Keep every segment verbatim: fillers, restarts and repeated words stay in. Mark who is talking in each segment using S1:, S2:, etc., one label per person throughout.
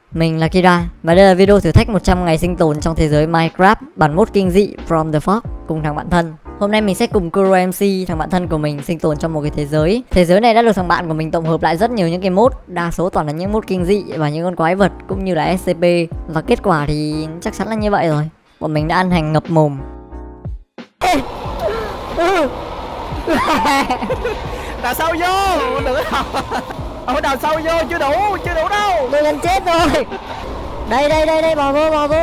S1: Mình là Kira và đây là video thử thách một trăm ngày sinh tồn trong thế giới Minecraft bản mod kinh dị From the Fog cùng thằng bạn thân. Hôm nay mình sẽ cùng Kuro em xê, thằng bạn thân của mình, sinh tồn trong một cái thế giới. Thế giới này đã được thằng bạn của mình tổng hợp lại rất nhiều những cái mod, đa số toàn là những mod kinh dị và những con quái vật cũng như là ét xê pê. Và kết quả thì chắc chắn là như vậy rồi. Bọn mình đã ăn hành ngập mồm.
S2: Đào sâu vô, đừng có đào. Ờ, đào sâu vô, chưa đủ, chưa đủ đâu.
S1: Tôi gần chết rồi. Đây đây đây đây, bò vô bò vô.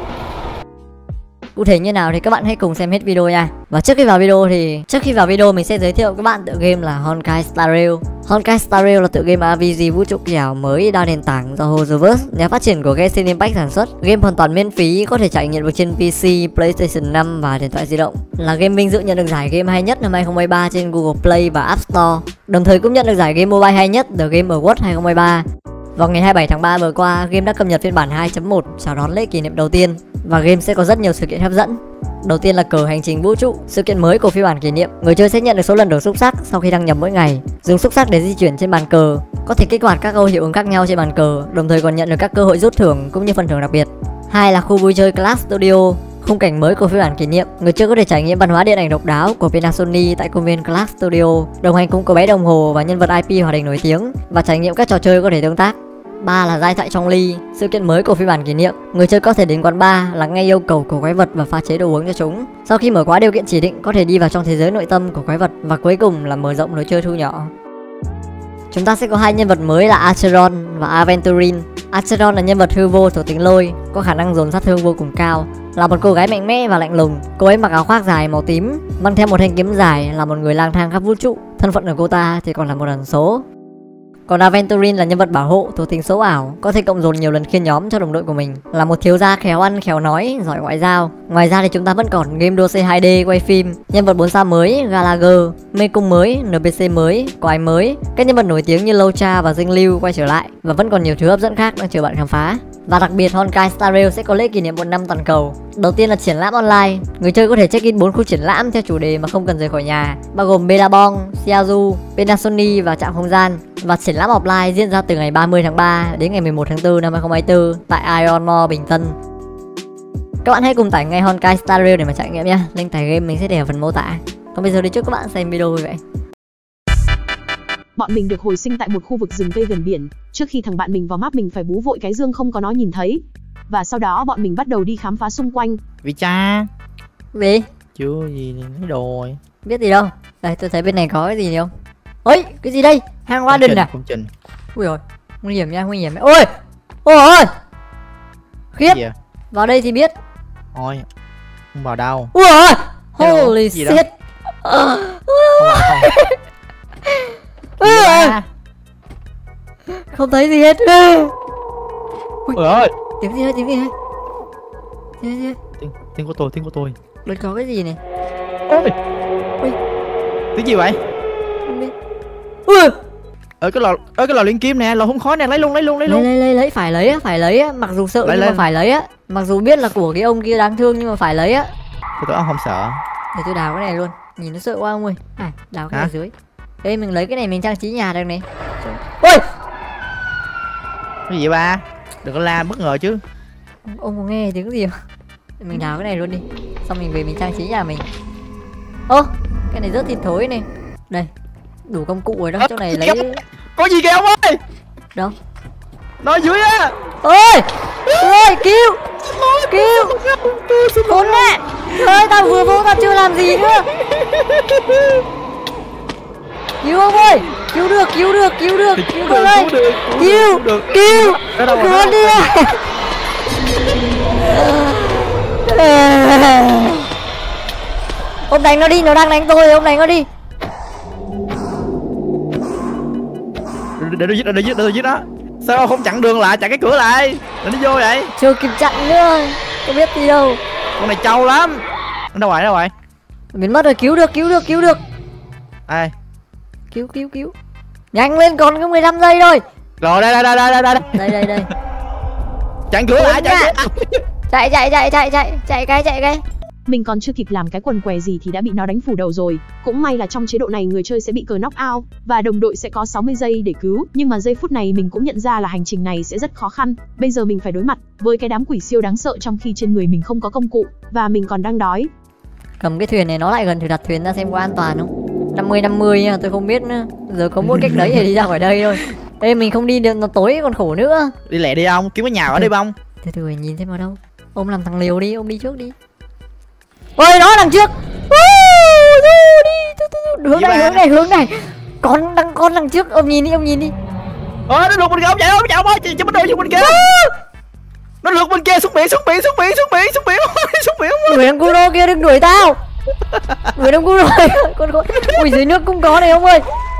S1: Cụ thể như nào thì các bạn hãy cùng xem hết video nha. Và trước khi vào video thì trước khi vào video mình sẽ giới thiệu các bạn tựa game là Honkai Star Rail. Honkai Star Rail là tựa game rờ pê giê vũ trụ kỳ ảo mới đa nền tảng do Hojoverse, nhà phát triển của Genshin Impact sản xuất. Game hoàn toàn miễn phí, có thể trải nghiệm được trên pê xê, PlayStation năm và điện thoại di động. Là game vinh dự nhận được giải game hay nhất năm hai không hai ba trên Google Play và App Store. Đồng thời cũng nhận được giải game mobile hay nhất The Game Awards hai không hai ba. Vào ngày hai mươi bảy tháng ba vừa qua, game đã cập nhật phiên bản hai chấm một chào đón lễ kỷ niệm đầu tiên và game sẽ có rất nhiều sự kiện hấp dẫn. Đầu tiên là cờ hành trình vũ trụ, sự kiện mới của phiên bản kỷ niệm. Người chơi sẽ nhận được số lần đổi xúc sắc sau khi đăng nhập mỗi ngày. Dùng xúc sắc để di chuyển trên bàn cờ, có thể kích hoạt các câu hiệu ứng khác nhau trên bàn cờ, đồng thời còn nhận được các cơ hội rút thưởng cũng như phần thưởng đặc biệt. Hai là khu vui chơi Class Studio, khung cảnh mới của phiên bản kỷ niệm. Người chơi có thể trải nghiệm văn hóa điện ảnh độc đáo của Panasonic tại công viên Class Studio, đồng hành cùng cô bé đồng hồ và nhân vật i pê hoạt hình nổi tiếng và trải nghiệm các trò chơi có thể tương tác. Ba là giai thoại trong ly, sự kiện mới của phiên bản kỷ niệm. Người chơi có thể đến quán bar, lắng nghe yêu cầu của quái vật và pha chế đồ uống cho chúng. Sau khi mở khóa điều kiện chỉ định, có thể đi vào trong thế giới nội tâm của quái vật. Và cuối cùng là mở rộng lối chơi thu nhỏ. Chúng ta sẽ có hai nhân vật mới là Acheron và Aventurine. Acheron là nhân vật hư vô thuộc tính lôi, có khả năng dồn sát thương vô cùng cao, là một cô gái mạnh mẽ và lạnh lùng. Cô ấy mặc áo khoác dài màu tím, mang theo một thanh kiếm dài, là một người lang thang khắp vũ trụ. Thân phận của cô ta thì còn là một ẩn số. Còn Aventurine là nhân vật bảo hộ thuộc tính số ảo, có thể cộng dồn nhiều lần khiên nhóm cho đồng đội của mình, là một thiếu gia khéo ăn khéo nói, giỏi ngoại giao. Ngoài ra thì chúng ta vẫn còn game đua xe hai D quay phim, nhân vật bốn sao mới Gallagher, mê cung mới, en pê xê mới, quái mới, các nhân vật nổi tiếng như Loucha và Dinh Lưu quay trở lại, và vẫn còn nhiều thứ hấp dẫn khác đang chờ bạn khám phá. Và đặc biệt Honkai Star Rail sẽ có lễ kỷ niệm một năm toàn cầu. Đầu tiên là triển lãm online, người chơi có thể check in bốn khu triển lãm theo chủ đề mà không cần rời khỏi nhà, bao gồm Bellabong, Xiaozu, Panasonic và trạm không gian. Và triển lãm offline diễn ra từ ngày ba mươi tháng ba đến ngày mười một tháng tư năm hai không hai tư tại Ion Mall Bình Tân. Các bạn hãy cùng tải ngay Honkai Star Rail để mà trải nghiệm nha. Link tải game mình sẽ để ở phần mô tả. Còn bây giờ thì chúc các bạn xem video vui vẻ.
S3: Bọn mình được hồi sinh tại một khu vực rừng cây gần biển. Trước khi thằng bạn mình vào map mình phải bú vội cái dương không có nó nhìn thấy. Và sau đó bọn mình bắt đầu đi khám phá xung quanh.
S2: Vì cha
S1: Gì?
S2: chưa gì lấy đồ rồi.
S1: Biết gì đâu. Đây tôi thấy bên này có cái gì không? Ôi, cái gì đây? Hang Warden à?
S2: Công trình.
S1: Ui rồi, nguy hiểm nha, nguy hiểm. Ôi! Ôi ôi! Khiếp. Vào đây thì biết.
S2: Ôi, không vào đâu.
S1: Ui ôi! Holy shit.
S2: Không
S1: à. Không thấy gì hết.
S2: Ui ơi.
S1: Tiếng gì đây, tiếng gì đây? Tiếng gì đây?
S2: Tiếng, tiếng của tôi, tiếng của tôi.
S1: Đây có cái gì này?
S2: Ôi.
S1: Ui.
S2: Tiếng gì vậy?
S1: Ui.
S2: Ở cái lò, ở cái lò luyện kim nè, lò hun khói nè, lấy luôn, lấy luôn, lấy luôn.
S1: Lấy lấy lấy, phải lấy á, phải lấy á, mặc dù sợ
S2: lấy
S1: nhưng
S2: lên.
S1: mà phải lấy á. Mặc dù biết là của cái ông kia đáng thương nhưng mà phải lấy á.
S2: Tôi tưởng ông không sợ.
S1: Để tôi đào cái này luôn, nhìn nó sợ quá ông ơi. À, đào cái
S2: hả?
S1: này dưới. Đây mình lấy cái này mình trang trí nhà được này. Ôi!
S2: Cái gì ba? Đừng có la bất ngờ chứ.
S1: Ông có nghe tiếng gì không? Mình đào cái này luôn đi. Xong mình về mình trang trí nhà mình. Ô, cái này rất thịt thối này. Đây, đủ công cụ rồi đó, chỗ này lấy.
S2: Có gì kìa ông ơi?
S1: Đâu?
S2: Nó ở dưới á.
S1: Ôi! Ôi, cứu! Cứu! Khốn nạn! Ơi, tao vừa vô tao chưa làm gì nữa. Cứu ông ơi! Cứu được, cứu được, cứu được, cứu được ơi! Cứu! Cứu! Cứu đi! Ông đánh nó đi, nó đang đánh tôi, ông đánh nó đi.
S2: Để tôi giết, để tôi giết, để tôi giết nó. Sao ông không chặn đường lại, chặn cái cửa lại? Để nó vô vậy.
S1: Chưa kịp chặn nữa, có biết gì đâu.
S2: Con này trâu lắm. Nó đâu rồi, đâu rồi?
S1: Biến mất rồi, cứu được, cứu được, cứu được.
S2: Ai?
S1: Cứu, cứu, cứu. Nhanh lên, còn có mười lăm giây thôi.
S2: Rồi đây đây đây đây đây đây.
S1: Đây đây đây.
S2: Chặn cửa lại, chặn cửa.
S1: Chạy chạy chạy chạy chạy, chạy cái chạy cái.
S3: Mình còn chưa kịp làm cái quần què gì thì đã bị nó đánh phủ đầu rồi. Cũng may là trong chế độ này người chơi sẽ bị cờ knock out và đồng đội sẽ có sáu mươi giây để cứu. Nhưng mà giây phút này mình cũng nhận ra là hành trình này sẽ rất khó khăn. Bây giờ mình phải đối mặt với cái đám quỷ siêu đáng sợ trong khi trên người mình không có công cụ và mình còn đang đói.
S1: Cầm cái thuyền này nó lại gần thử đặt thuyền ra xem có an toàn không. năm mươi năm mươi nha, tôi không biết nữa. Giờ có mỗi cách đấy để đi ra khỏi đây thôi. Ê mình không đi được, nó tối còn khổ nữa.
S2: Đi lẹ đi ông, kiếm cái nhà ở đây bông.
S1: Từ từ nhìn xem vào đâu. Ông làm thằng liều đi, ông đi trước đi. Ôi nó đằng trước. Đi hướng này, hướng này, hướng này. Con đang con đằng trước, ông nhìn đi, ông nhìn đi.
S2: Ôi nó lượt bên kia, ông chạy ông chạy ông ơi, chạy bắt đầu xuống bên kia. Nó lượt bên kia, xuống biển, xuống biển, xuống biển, xuống biển, xuống biển, xuống biển.
S1: Đuổi thằng Kuro kia, đừng đuổi tao. Đuổi thằng Kuro. Con con. Ui dưới nước cũng có này ông ơi.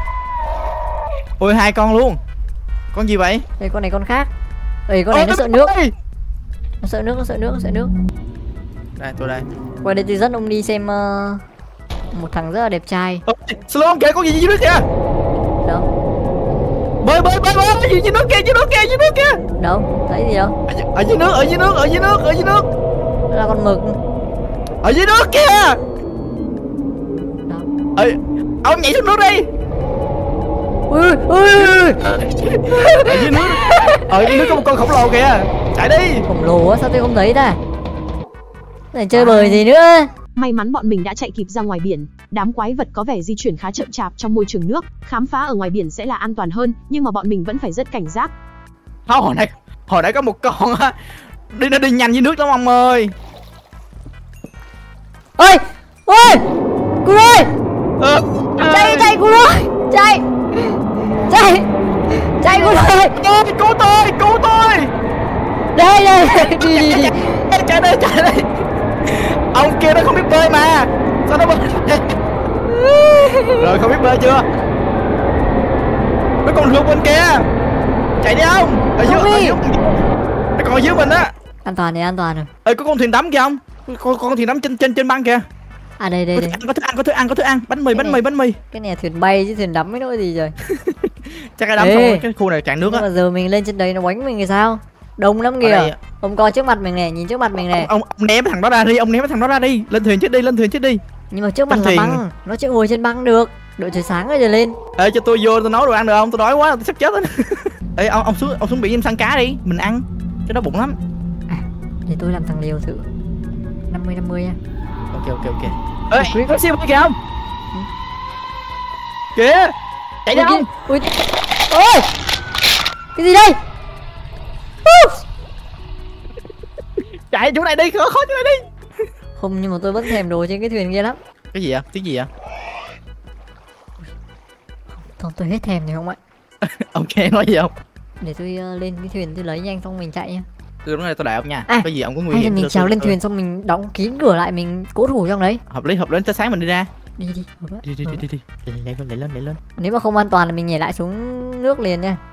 S2: Ôi hai con luôn. Con gì vậy?
S1: Đây con này con khác. Ê con này nó sợ nước. Nó sợ nước, nó sợ nước, nó sợ nước.
S2: Đây, tôi đây.
S1: Qua đây tôi dẫn ông đi xem uh, một thằng rất là đẹp trai.
S2: Slow kìa, có gì dưới nước kìa.
S1: Đâu?
S2: Bơi bơi bơi bơi, dưới nước kìa, dưới nước kìa, dưới nước kìa.
S1: Đâu? Thấy gì đâu?
S2: Ở, ở dưới nước, ở dưới nước, ở dưới nước, ở dưới nước.
S1: Đó là con mực.
S2: Ở dưới nước kìa.
S1: Đâu?
S2: Ờ, ông nhảy xuống nước đi.
S1: Ui ui ui.
S2: Ở dưới nước. Ở dưới nước có một con khổng lồ kìa. Chạy đi.
S1: Khổng lồ á, sao tôi không thấy ta? Này chơi bời gì nữa?
S3: May mắn bọn mình đã chạy kịp ra ngoài biển. Đám quái vật có vẻ di chuyển khá chậm chạp trong môi trường nước. Khám phá ở ngoài biển sẽ là an toàn hơn, nhưng mà bọn mình vẫn phải rất cảnh giác.
S2: Không, hồi nãy hồi nãy có một con á, đi nó đi nhanh dưới nước lắm ông ơi.
S1: Ôi ôi Kuro ơi,
S2: Ờ,
S1: chạy chạy Kuro ơi, chạy chạy chạy Kuro ơi,
S2: cứu tôi, cứu tôi.
S1: đây đây đi đi đi.
S2: Chạy đây, chạy đây. Ông kia nó không biết bơi mà. Sao nó bơi? Rồi không biết bơi chưa? Nó còn lượt bên kia. Chạy đi ông. Ở dưới, ở dưới. Nó còn ở dưới mình á.
S1: An toàn này, an toàn rồi.
S2: Ê có con thuyền đắm kìa ông. Con con thuyền đắm trên trên trên băng kìa.
S1: À đây đây
S2: Có
S1: đây.
S2: thức ăn, có thức ăn, có thức ăn, có thức ăn. Bánh mì, bánh mì, bánh mì.
S1: Cái này là thuyền bay chứ thuyền đắm mới nỗi gì rồi.
S2: Chắc cái đắm
S1: Ê.
S2: xong rồi, cái khu này cạn nước
S1: Nhưng
S2: á.
S1: mà giờ mình lên trên đấy nó quánh mình thì sao? Đông lắm
S2: Ở
S1: kìa.
S2: đây.
S1: Ông coi trước mặt mình này, nhìn trước mặt mình này.
S2: Ông, ông, ông ném cái thằng đó ra đi, ông ném cái thằng đó ra đi. Lên thuyền chết đi, lên thuyền chết đi.
S1: Nhưng mà trước mặt
S2: Lên
S1: là
S2: thuyền.
S1: băng, nó chưa ngồi trên băng được. Đợi trời sáng rồi lên.
S2: Ê cho tôi vô tôi nấu đồ ăn được không? Tôi đói quá, tôi sắp chết rồi. Ê ông ông xuống ông xuống biển em săn cá đi, mình ăn. Cái đó bụng lắm.
S1: À, để tôi làm thằng liều thử. năm mươi năm mươi nha.
S2: Ok ok ok. Ê, quý có siêu kìa không? Kìa. Chạy đi không?
S1: Ui. Ôi. Cái gì đây?
S2: Chạy chỗ này đi, khó khó chỗ này đi.
S1: Không, nhưng mà tôi vẫn thèm đồ trên cái thuyền kia lắm.
S2: Cái gì vậy? Tiếng gì vậy?
S1: Thôi tôi hết thèm rồi không ạ.
S2: Ok nói gì không?
S1: Để tôi uh, lên cái thuyền tôi lấy nhanh xong mình chạy nha.
S2: Tôi nói này tôi đại ông nha.
S1: À,
S2: Cái gì ông có nguy
S1: hay là
S2: hiểm.
S1: mình
S2: tôi-
S1: trèo
S2: tôi-
S1: lên
S2: tôi-
S1: thuyền xong mình đóng kín cửa lại, mình cố thủ trong đấy.
S2: Hợp lý hợp lý tới sáng mình đi ra.
S1: Đi đi.
S2: Đi đi đi đi đi. Lên lên lên lên lên lên.
S1: Nếu mà không an toàn là mình nhảy lại xuống nước liền nha.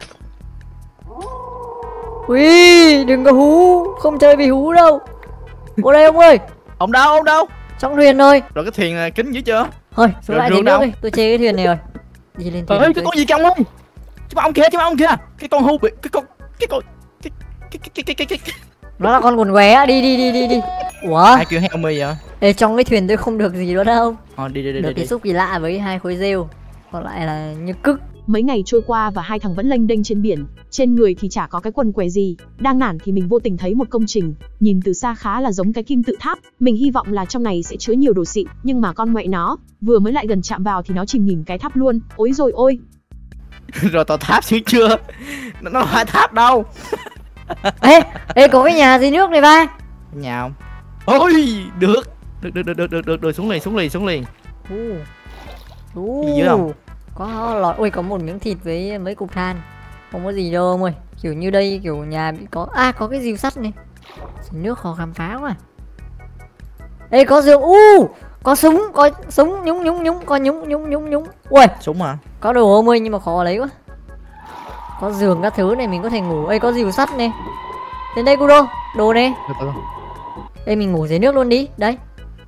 S1: Ui, đừng có hú, không chơi vì hú đâu. Vô đây ông ơi,
S2: Ông đâu ông đâu?
S1: trong thuyền thôi.
S2: Rồi cái thuyền này kính dữ chưa?
S1: Thôi, xuống
S2: Rồi
S1: lại
S2: rương
S1: dưới nước
S2: đâu?
S1: đi, tôi chê cái thuyền này rồi. Đi lên thuyền.
S2: Ê cái
S1: tôi-
S2: con gì kìa ông ơi? Chứ mà ông kia chứ mà ông kia. Cái con hưu bị cái con cái con cái cái cái cái cái cái cái
S1: Nó là con quần què á, đi đi đi đi đi. Ủa?
S2: ai kêu heo mì vậy?
S1: Ê, trong cái thuyền tôi không được gì nữa đâu.
S2: Ờ đi đi đi
S1: Được
S2: đi.
S1: cái
S2: đi.
S1: xúc kỳ lạ với hai khối rêu. Còn lại là như cức.
S3: Mấy ngày trôi qua và hai thằng vẫn lênh đênh trên biển. Trên người thì chả có cái quần què gì. Đang nản thì mình vô tình thấy một công trình. Nhìn từ xa khá là giống cái kim tự tháp. Mình hy vọng là trong này sẽ chứa nhiều đồ xịn. Nhưng mà con mẹ nó, vừa mới lại gần chạm vào thì nó chìm nghỉm cái tháp luôn. Ôi rồi ôi.
S2: Rồi tòa tháp xíu chưa? Nó nó phải tháp đâu.
S1: Ê, ê có cái nhà dưới nước này ba.
S2: Nhà không? Ôi được. Được được được được được được, được. Xuống liền xuống liền xuống liền.
S1: Ú.
S2: Gì dưới không?
S1: Có lọt, ôi có một miếng thịt với mấy cục than. Không có gì đâu ông ơi. Kiểu như đây kiểu nhà bị có à có cái rìu sắt này. Dưới nước khó khám phá quá. Ê có giường u, có súng, có súng nhúng nhúng nhúng, có nhúng nhúng nhúng nhúng. Ui,
S2: Súng hả?
S1: có đồ ông ơi nhưng mà khó lấy quá. Có giường các thứ này mình có thể ngủ. Ê có rìu sắt này. Đến đây Kuro, đồ này.
S2: Được rồi.
S1: Ê mình ngủ dưới nước luôn đi. Đấy.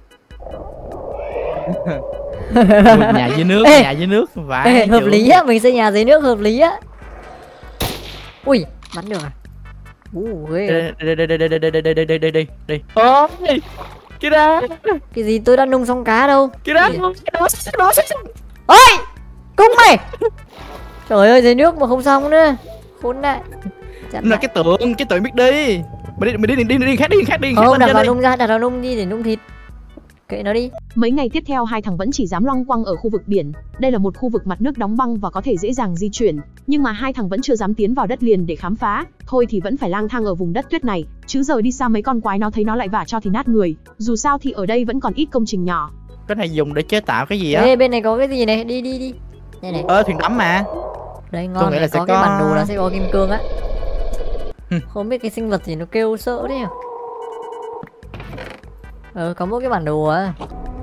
S2: Nhà dưới nước,
S1: Ê.
S2: nhà dưới nước vãi.
S1: Ê, hợp
S2: chữ.
S1: lý á, mình xây nhà dưới nước hợp lý á. Ui, bắn được à? Ú ghê.
S2: Đi đi đi đi đi đi đi đi đi đi đi đi đi. Ôi. Kia ra.
S1: Cái gì, tôi đã nung xong cá đâu.
S2: Kia ra. Nó nó
S1: ôi cung mày. Trời ơi, dưới nước mà không xong nữa. Khốn nạn.
S2: Là cái tượng, cái tượng biết đi. Mày đi mày đi đi đi, đi, đi khác đi, khác đi.
S1: Không, đặt vào nung ra, đặt vào nung đi để nung thịt. Kệ nó đi.
S3: Mấy ngày tiếp theo hai thằng vẫn chỉ dám loanh quanh ở khu vực biển. Đây là một khu vực mặt nước đóng băng và có thể dễ dàng di chuyển, nhưng mà hai thằng vẫn chưa dám tiến vào đất liền để khám phá. Thôi thì vẫn phải lang thang ở vùng đất tuyết này, chứ giờ đi xa mấy con quái nó thấy nó lại vả cho thì nát người. Dù sao thì ở đây vẫn còn ít công trình nhỏ.
S2: Cái này dùng để chế tạo cái gì á?
S1: Ê, bên này có cái gì này, đi đi đi. Đây này.
S2: Ờ, thuyền đắm mà.
S1: Đây ngon, này, là có, có cái bản đồ là sẽ có kim cương á. Không biết cái sinh vật gì nó kêu sợ đấy à. Ờ, có một cái bản đồ á.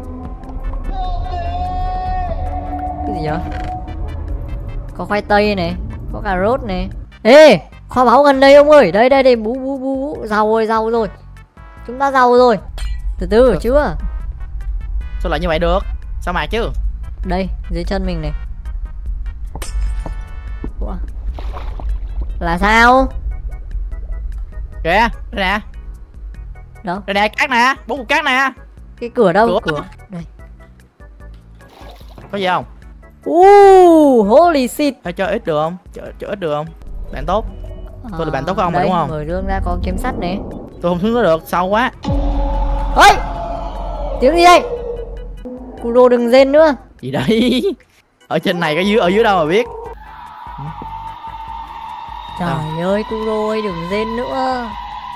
S1: Cái gì vậy? Có khoai tây này, có cà rốt này. Ê, kho báu gần đây ông ơi. Đây đây đây, bú bú bú bú. Giàu rồi, giàu rồi. Chúng ta giàu rồi. Từ từ, ừ. chưa.
S2: Sao lại như vậy được? Sao mà chứ?
S1: Đây, dưới chân mình này. Ủa? Là sao?
S2: Kìa, đây nè.
S1: Đâu?
S2: Đây nè, cát nè, bốn cục cát nè.
S1: Cái cửa đâu?
S2: Cửa.
S1: Cửa. Đây.
S2: Có gì không?
S1: Uh, holy shit.
S2: Thôi cho ít được không? Cho, cho ít được không? Bạn tốt. Tôi là bạn tốt của ông mà đúng không?
S1: Mở rương ra có kiếm sắt này.
S2: Tôi không xuống nó được, sâu quá.
S1: Ôi! Tiếng gì đây? Kuro đừng rên nữa.
S2: Gì đấy? Ở trên này có dưới ở dưới đâu mà biết.
S1: Trời à. ơi, Kuro ơi đừng rên nữa.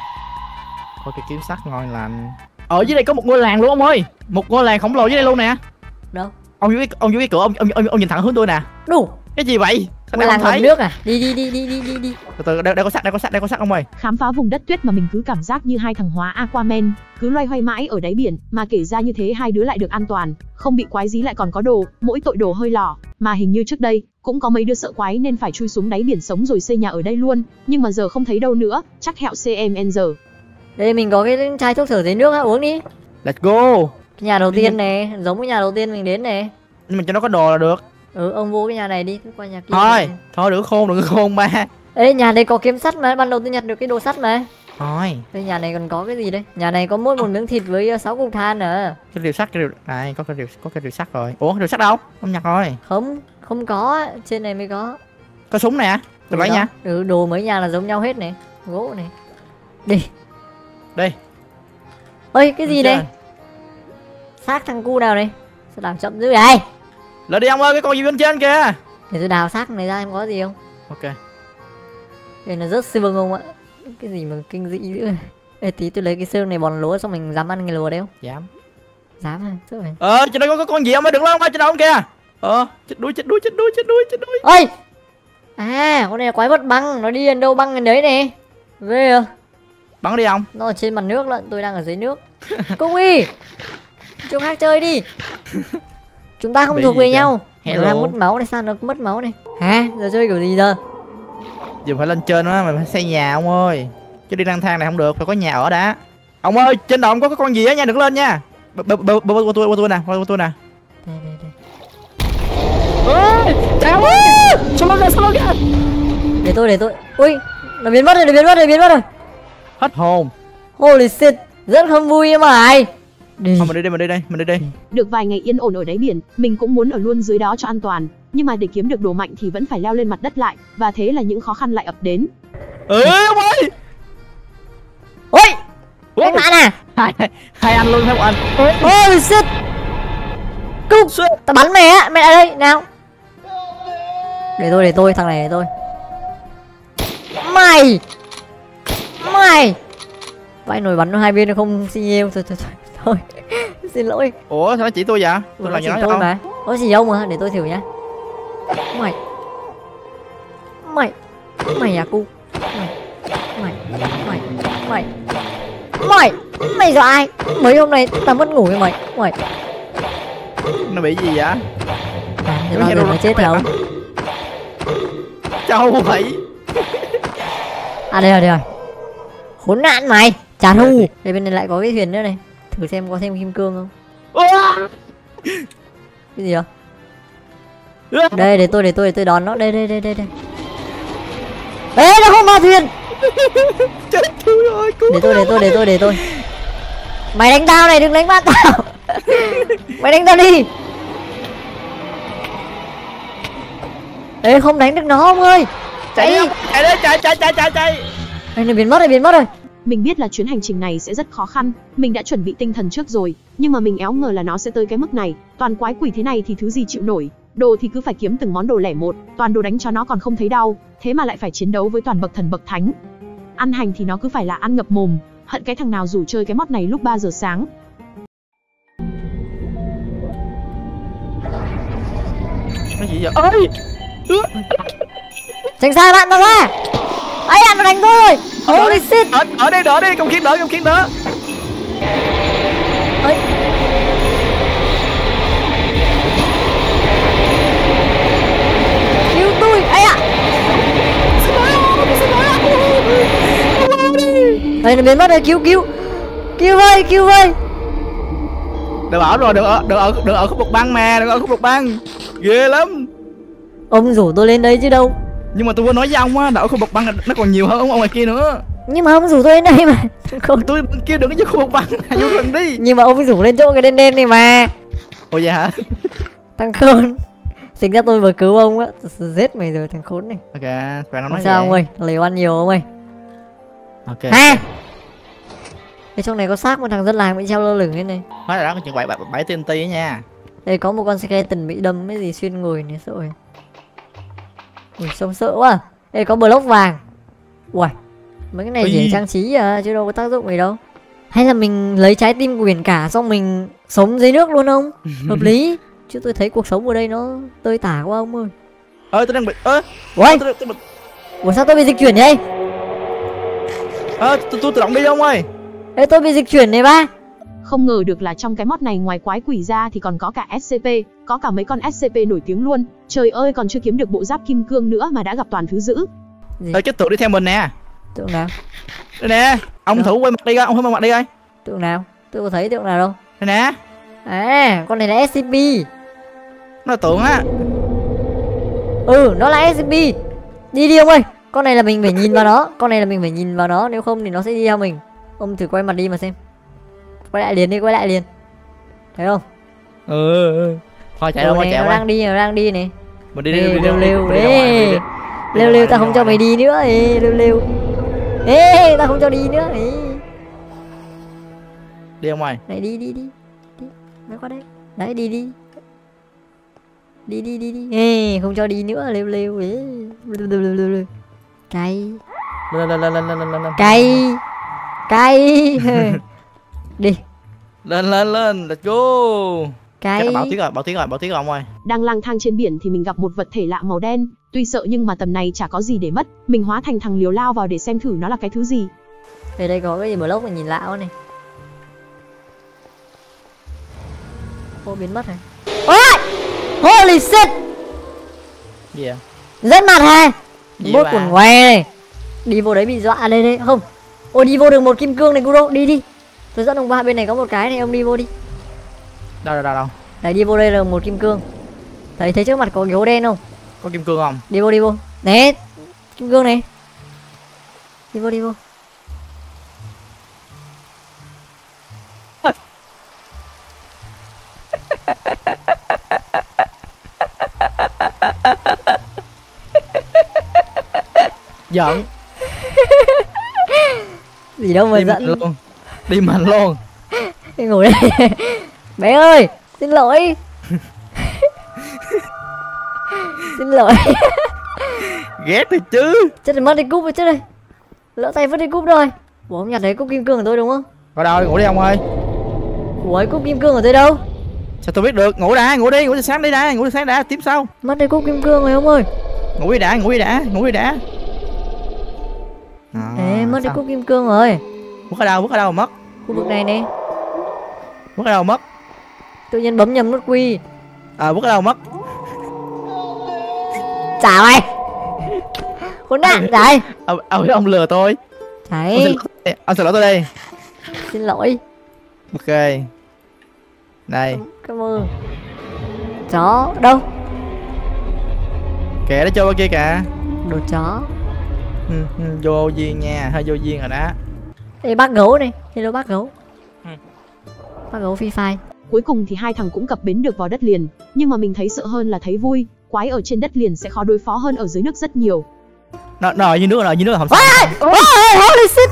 S2: Ôi cái kiếm sắt ngon lành. Ở dưới đây có một ngôi làng luôn ông ơi. Một ngôi làng khổng lồ dưới đây luôn nè.
S1: Đâu?
S2: Ông dưới cái ông dưới cái cửa ông ông ông, ông nhìn thẳng hướng tôi nè.
S1: Đủ.
S2: Cái gì vậy?
S1: Ngôi làng ngập nước à? Đi đi đi đi đi đi đi.
S2: Từ từ, đây, đây có sắt, đây có sắt, đây có sắt ông ơi.
S3: Khám phá vùng đất tuyết mà mình cứ cảm giác như hai thằng hóa Aquaman, cứ loay hoay mãi ở đáy biển, mà kể ra như thế hai đứa lại được an toàn, không bị quái dí lại còn có đồ, mỗi tội đồ hơi lỏ, mà hình như trước đây cũng có mấy đứa sợ quái nên phải chui xuống đáy biển sống rồi xây nhà ở đây luôn, nhưng mà giờ không thấy đâu nữa, chắc hẹo xê em en giờ.
S1: Đây mình có cái chai thuốc thử dưới nước á, uống đi.
S2: Let's go.
S1: Cái nhà đầu tiên này, giống cái nhà đầu tiên mình đến này.
S2: Nhưng mà cho nó có đồ là được.
S1: Ừ, ông vô cái nhà này đi, cứ qua nhà kia.
S2: Thôi, thôi đừng khôn, đừng khôn ba.
S1: Ê, nhà này có kiếm sắt mà, ban đầu tôi nhặt được cái đồ sắt mà.
S2: Thôi.
S1: Đây nhà này còn có cái gì đây? Nhà này có mỗi một miếng thịt với sáu cục than à.
S2: Cái rìu sắt, cái rìu... này có cái rìu, có cái rìu sắt rồi. Ủa, rìu sắt đâu? Ông nhặt rồi.
S1: Không, không có, trên này mới có.
S2: Có súng nè, tôi lấy nha.
S1: Ừ, đồ mấy nhà là giống nhau hết này. Gỗ này. Đi.
S2: Đi.
S1: Ơi, cái gì đây? Xác thằng cu nào này? Sao làm chậm dữ vậy?
S2: Lại đi ông ơi, cái con gì bên trên kìa.
S1: Để tôi đào xác này ra em có gì không?
S2: Ok.
S1: Đây là rớt xương không ạ? Cái gì mà kinh dị dữ. Ê, tí tôi lấy cái xương này bòn lúa xong mình dám ăn cái lúa đấy không?
S2: Dám.
S1: Dám à? Chứ phải.
S2: Ờ, trên đây có, có con gì ông ơi, đừng lo ông ơi, trên đâu ông kìa. Ờ, chết đuôi, chết đuôi, chết đuôi, chết đuôi, chết đuôi.
S1: Ôi! À, con này là quái vật băng, nó đi đến đâu băng đến đấy nè. Ghê à?
S2: Bắn đi ông.
S1: Nó ở trên mặt nước lận, tôi đang ở dưới nước. Cung y! Chỗ khác chơi đi. Chúng ta không
S2: bị
S1: thuộc về nhau.
S2: Hello.
S1: Nó đang mất máu này, sao nó mất máu này? Hả? Giờ chơi kiểu gì giờ?
S2: Giờ phải lên trên đó, mình phải xây nhà ông ơi. Chứ đi lang thang này không được, phải có nhà ở đã. Ông ơi, trên đầu có cái con gì á nha, đừng lên nha. Bơ bơ bơ qua tôi, qua tôi nè, qua tôi nè.
S1: Đây đây đây.
S2: Ôi, chào ơi. Sao lên ra, sao lên ra.
S1: Để tôi, để tôi. Ui, nó biến mất rồi, nó biến mất rồi, biến mất rồi.
S2: Hết hồn.
S1: Holy shit, rất không vui mà ai. Đi.
S2: Thôi mình đi đây, mình đi đây, mình đi đây.
S3: Được vài ngày yên ổn ở đáy biển, mình cũng muốn ở luôn dưới đó cho an toàn, nhưng mà để kiếm được đồ mạnh thì vẫn phải leo lên mặt đất lại, và thế là những khó khăn lại ập đến.
S2: Ừ, ông ơi.
S1: Ôi, anh bạn à.
S2: Hai, hai anh luôn, hai anh.
S1: Holy shit. Cung, tao bắn mày á, mày lại đây, nào. Để tôi, để tôi, thằng này để tôi. Mày. Mày. Vãi nồi bắn nó hai bên nó không xi nhêu, thôi thôi thôi. Thôi. Xin lỗi.
S2: Ủa sao nó chỉ tôi vậy? Tôi
S1: Ủa,
S2: làm gì
S1: nó
S2: nói
S1: chỉ tôi
S2: không?
S1: mà. Có gì đâu mà, để tôi thử nhá. Mày. Mày. Mày à cu. Mày. Mày. Mày. Mày. Mày. Mày dọa ai? Mấy hôm nay tao mất ngủ với mày. Mày.
S2: Nó bị gì vậy?
S1: À, thế bao giờ nó chết không?
S2: Châu vậy.
S1: À đây rồi, đây rồi. Khốn nạn mày, trả thù. Đây bên này lại có cái thuyền nữa này. Thử xem có thêm kim cương không. Cái gì à? Đây để tôi để tôi để tôi đón nó. Đây đây đây đây đây. Ê, nó không vào thuyền.
S2: Chết tôi rồi, cứu.
S1: Để tôi để tôi để tôi để tôi. Mày đánh tao này, đừng đánh bạn tao. Mày đánh tao đi. Ê không đánh được nó ông ơi.
S2: Chạy đi, chạy đi, chạy chạy chạy chạy chạy.
S1: Đây nó biến mất rồi, biến mất rồi.
S3: Mình biết là chuyến hành trình này sẽ rất khó khăn, mình đã chuẩn bị tinh thần trước rồi, nhưng mà mình éo ngờ là nó sẽ tới cái mức này. Toàn quái quỷ thế này thì thứ gì chịu nổi. Đồ thì cứ phải kiếm từng món đồ lẻ một, toàn đồ đánh cho nó còn không thấy đau, thế mà lại phải chiến đấu với toàn bậc thần bậc thánh. Ăn hành thì nó cứ phải là ăn ngập mồm, hận cái thằng nào rủ chơi cái mod này lúc ba giờ sáng.
S2: Cái gì vậy? Ơi!
S1: Tránh xa bạn tao ra. Ấy à, nó đánh tôi rồi. Holy shit.
S2: Đỡ, đỡ đi, đỡ đi, Công Khiên đỡ, Công Khiên đỡ.
S1: Ấy. Cứu tôi. Ấy à.
S2: Xin lỗi ông, xin lỗi ông. Ông đi.
S1: Đây nó biến mất rồi, cứu cứu. Cứu ơi, cứu ơi.
S2: Đừng ở rồi, đừng ở, đừng ở, đừng ở khúc bậc băng mà, đừng ở khúc bậc băng. Ghê lắm.
S1: Ông rủ tôi lên đấy chứ đâu.
S2: Nhưng mà tôi quên nói với ông á, đỡ khu vực băng nó còn nhiều hơn ông, ông ngoài kia nữa.
S1: Nhưng mà ông rủ tôi lên đây mà. Không.
S2: Tôi kia đừng có vô khu vực băng, vô gần đi.
S1: Nhưng mà ông rủ lên chỗ cái đen đen này mà.
S2: Ồ vậy hả?
S1: Thằng khốn. Tính ra tôi vừa cứu ông á. Giết mày rồi thằng khốn này.
S2: Ok, bạn nói
S1: sao
S2: vậy.
S1: ông ơi, liều ăn nhiều ông ơi.
S2: Ok.
S1: Ha. Cái trong này có xác một thằng dân làng bị treo lơ lửng thế này.
S2: Nói là đó có chuyện bảy bảy tê en tê nha.
S1: Đây có một con skeleton bị đâm cái gì xuyên người này, sợ rồi. Ui trông sợ quá. Đây có block vàng. Uầy, mấy cái này chỉ trang trí à chứ đâu có tác dụng gì đâu. Hay là mình lấy trái tim của biển cả xong mình sống dưới nước luôn không? Hợp lý. Chứ tôi thấy cuộc sống ở đây nó tơi tả quá ông ơi.
S2: Ơi tôi đang bị ơ.
S1: Uầy,
S2: tôi, tôi, tôi...
S1: ủa sao tôi bị dịch chuyển vậy?
S2: Ơ tôi tôi tự động đi ông ơi.
S1: Ê tôi bị dịch chuyển này ba.
S3: Không ngờ được là trong cái mod này ngoài quái quỷ ra thì còn có cả ét xê pê, có cả mấy con ét xê pê nổi tiếng luôn. Trời ơi, còn chưa kiếm được bộ giáp kim cương nữa mà đã gặp toàn thứ dữ.
S2: Ơi cái tượng đi theo mình nè.
S1: Tượng nào?
S2: Đây nè, ông
S1: Đâu?
S2: thử quay mặt đi coi, ông thử quay mặt đi coi.
S1: Tượng nào? Tôi có thấy tượng nào đâu.
S2: Đây nè.
S1: À, con này là ét xê pê.
S2: Nó là tượng á.
S1: Ừ, nó là ét xê pê. Đi đi ông ơi. Con này là mình phải nhìn vào nó. Con này là mình phải nhìn vào nó. Nếu không thì nó sẽ đi theo mình. Ông thử quay mặt đi mà xem. Quay lại liền đi, quay lại liền. Thấy không?
S2: Ừ, ừ. Thôi chạy đâu, thôi chạy
S1: nó
S2: qua.
S1: đang đi, nó đang đi này.
S2: Mình đi đi đi.
S1: Lêu lêu.
S2: Đi
S1: Ê. Lêu lêu tao không cho mày đi nữa. Ê, lêu lêu. Ê, tao không cho đi nữa. Ê.
S2: Đi ông ơi.
S1: Này đi đi đi. Đi. Mới qua đây. Đấy đi đi. Đi đi đi đi. Ê, không cho đi nữa, lêu lêu. Ê. Cay.
S2: Lên lên lên lên lên lên lên.
S1: Cay. Cay. Đi.
S2: Lên lên lên, let's go.
S1: Cay.
S2: Chắc là bảo tiếng rồi, bảo tiếng rồi, bảo tiếng rồi ông ơi.
S3: Đang lang thang trên biển thì mình gặp một vật thể lạ màu đen. Tuy sợ nhưng mà tầm này chả có gì để mất. Mình hóa thành thằng liều lao vào để xem thử nó là cái thứ gì.
S1: Ở đây có cái gì block mình nhìn lạ quá này. Ô biến mất rồi. Ôi! Holy shit!
S2: Gì vậy?
S1: Rất mặt ha.
S2: Gì
S1: Bốt
S2: bà?
S1: quần què này. Đi vô đấy bị dọa đây đây không. Ôi đi vô được một kim cương này Kuro, đi đi. Tôi dẫn ông ba bên này có một cái này, ông đi vô đi.
S2: Đâu đâu đâu đâu.
S1: Đấy đi vô đây là một kim cương. Thấy thấy trước mặt có cái hố đen không?
S2: Có kim cương không?
S1: Đi vô đi vô. Nè, kim cương này. Đi vô đi vô.
S2: Giận.
S1: Gì đâu mà
S2: Đi
S1: giận
S2: mạnh luôn. Đi mạnh luôn.
S1: Cái ngồi đây. Bé ơi, xin lỗi. Xin lỗi.
S2: Ghét thì chứ.
S1: Chết rồi, mất đi cúp rồi, chết rồi. Lỡ tay vứt đi cúp rồi. Ủa ông nhặt thấy cúp kim cương của tôi đúng không?
S2: Vào đâu, ngủ đi ông ơi.
S1: Ủa cúp kim cương của tôi đâu?
S2: Sao tôi biết được, ngủ đã, ngủ đi, ngủ từ sáng đi đã, ngủ từ sáng đã, tiếp sau.
S1: Mất đi cúp kim cương rồi ông ơi.
S2: Ngủ đi đã, ngủ đi đã, ngủ đi đã. À,
S1: Ê, mất đi
S2: sao?
S1: cúp kim cương rồi.
S2: Bước ở đâu, bước ở đâu mà mất?
S1: Khu vực này nè.
S2: Bước ở đâu mất?
S1: Tự nhiên bấm nhầm nút quy.
S2: À, bước ở đâu mất?
S1: Trả mày. Khốn nạn, trời.
S2: Ông, ông, ông lừa tôi. Ông
S1: Đấy,
S2: xin lỗi, ông xin lỗi tôi đi.
S1: xin lỗi.
S2: Ok. Đây,
S1: Cảm ơn. Chó, đâu?
S2: kệ nó cho bên kia kìa.
S1: Đồ chó.
S2: Ừ, ừ, vô duyên nha, hơi vô duyên rồi đó.
S1: Đây bác gấu này, hello bác gấu.
S2: Ừ.
S1: Bác gấu Free Fire.
S3: Cuối cùng thì hai thằng cũng cập bến được vào đất liền, nhưng mà mình thấy sợ hơn là thấy vui, quái ở trên đất liền sẽ khó đối phó hơn ở dưới nước rất nhiều.
S2: Nó nó như nước, nó như nước là không sao.
S1: Ôi, holy shit.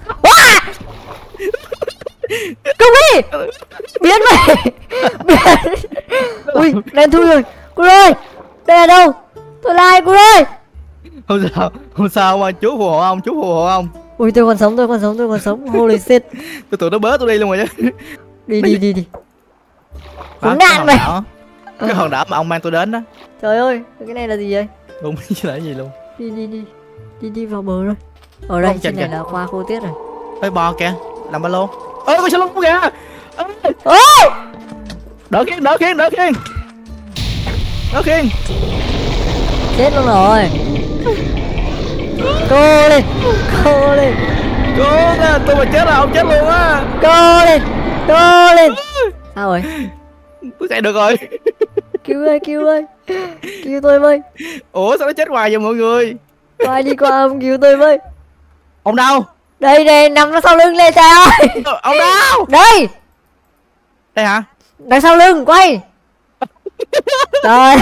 S1: Công đi. Biến mày. Biến. Ui, đen thui rồi. Cô ơi, đây là đâu? Tôi là ai cô ơi?
S2: Không sao, không sao mà chú phù hộ ông, chú phù hộ ông.
S1: Ui, tôi còn sống, tôi còn sống, tôi còn sống. Holy shit.
S2: Tôi tưởng nó bớ tôi đi luôn rồi chứ.
S1: Đi đi đi đi.
S2: Khốn nạn mày. Cái hòn đảo mà ông mang tôi đến đó.
S1: Trời ơi, cái này là gì vậy?
S2: Không biết là cái gì luôn.
S1: Đi đi đi. Đi đi vào bờ rồi. Ở đây trên này là khoa khô tiết rồi.
S2: Ơi bò kìa, làm ba lô. Ơi con sao lông kìa.
S1: Ôi!
S2: Đỡ khiên, đỡ khiên, đỡ khiên. Đỡ khiên.
S1: Chết luôn rồi. Cô lên, cô lên.
S2: Cô lên, tôi mà chết là ông chết luôn á.
S1: Cô lên, cô lên. Sao rồi?
S2: Tôi chạy được rồi.
S1: Cứu ơi, cứu ơi. Cứu tôi với.
S2: Ủa sao nó chết hoài vậy mọi người?
S1: Qua đi qua ông cứu tôi với.
S2: Ông đâu?
S1: Đây đây, nằm nó sau lưng lên trời ơi.
S2: Ông đâu?
S1: Đây.
S2: Đây hả?
S1: Đằng sau lưng, quay. Trời.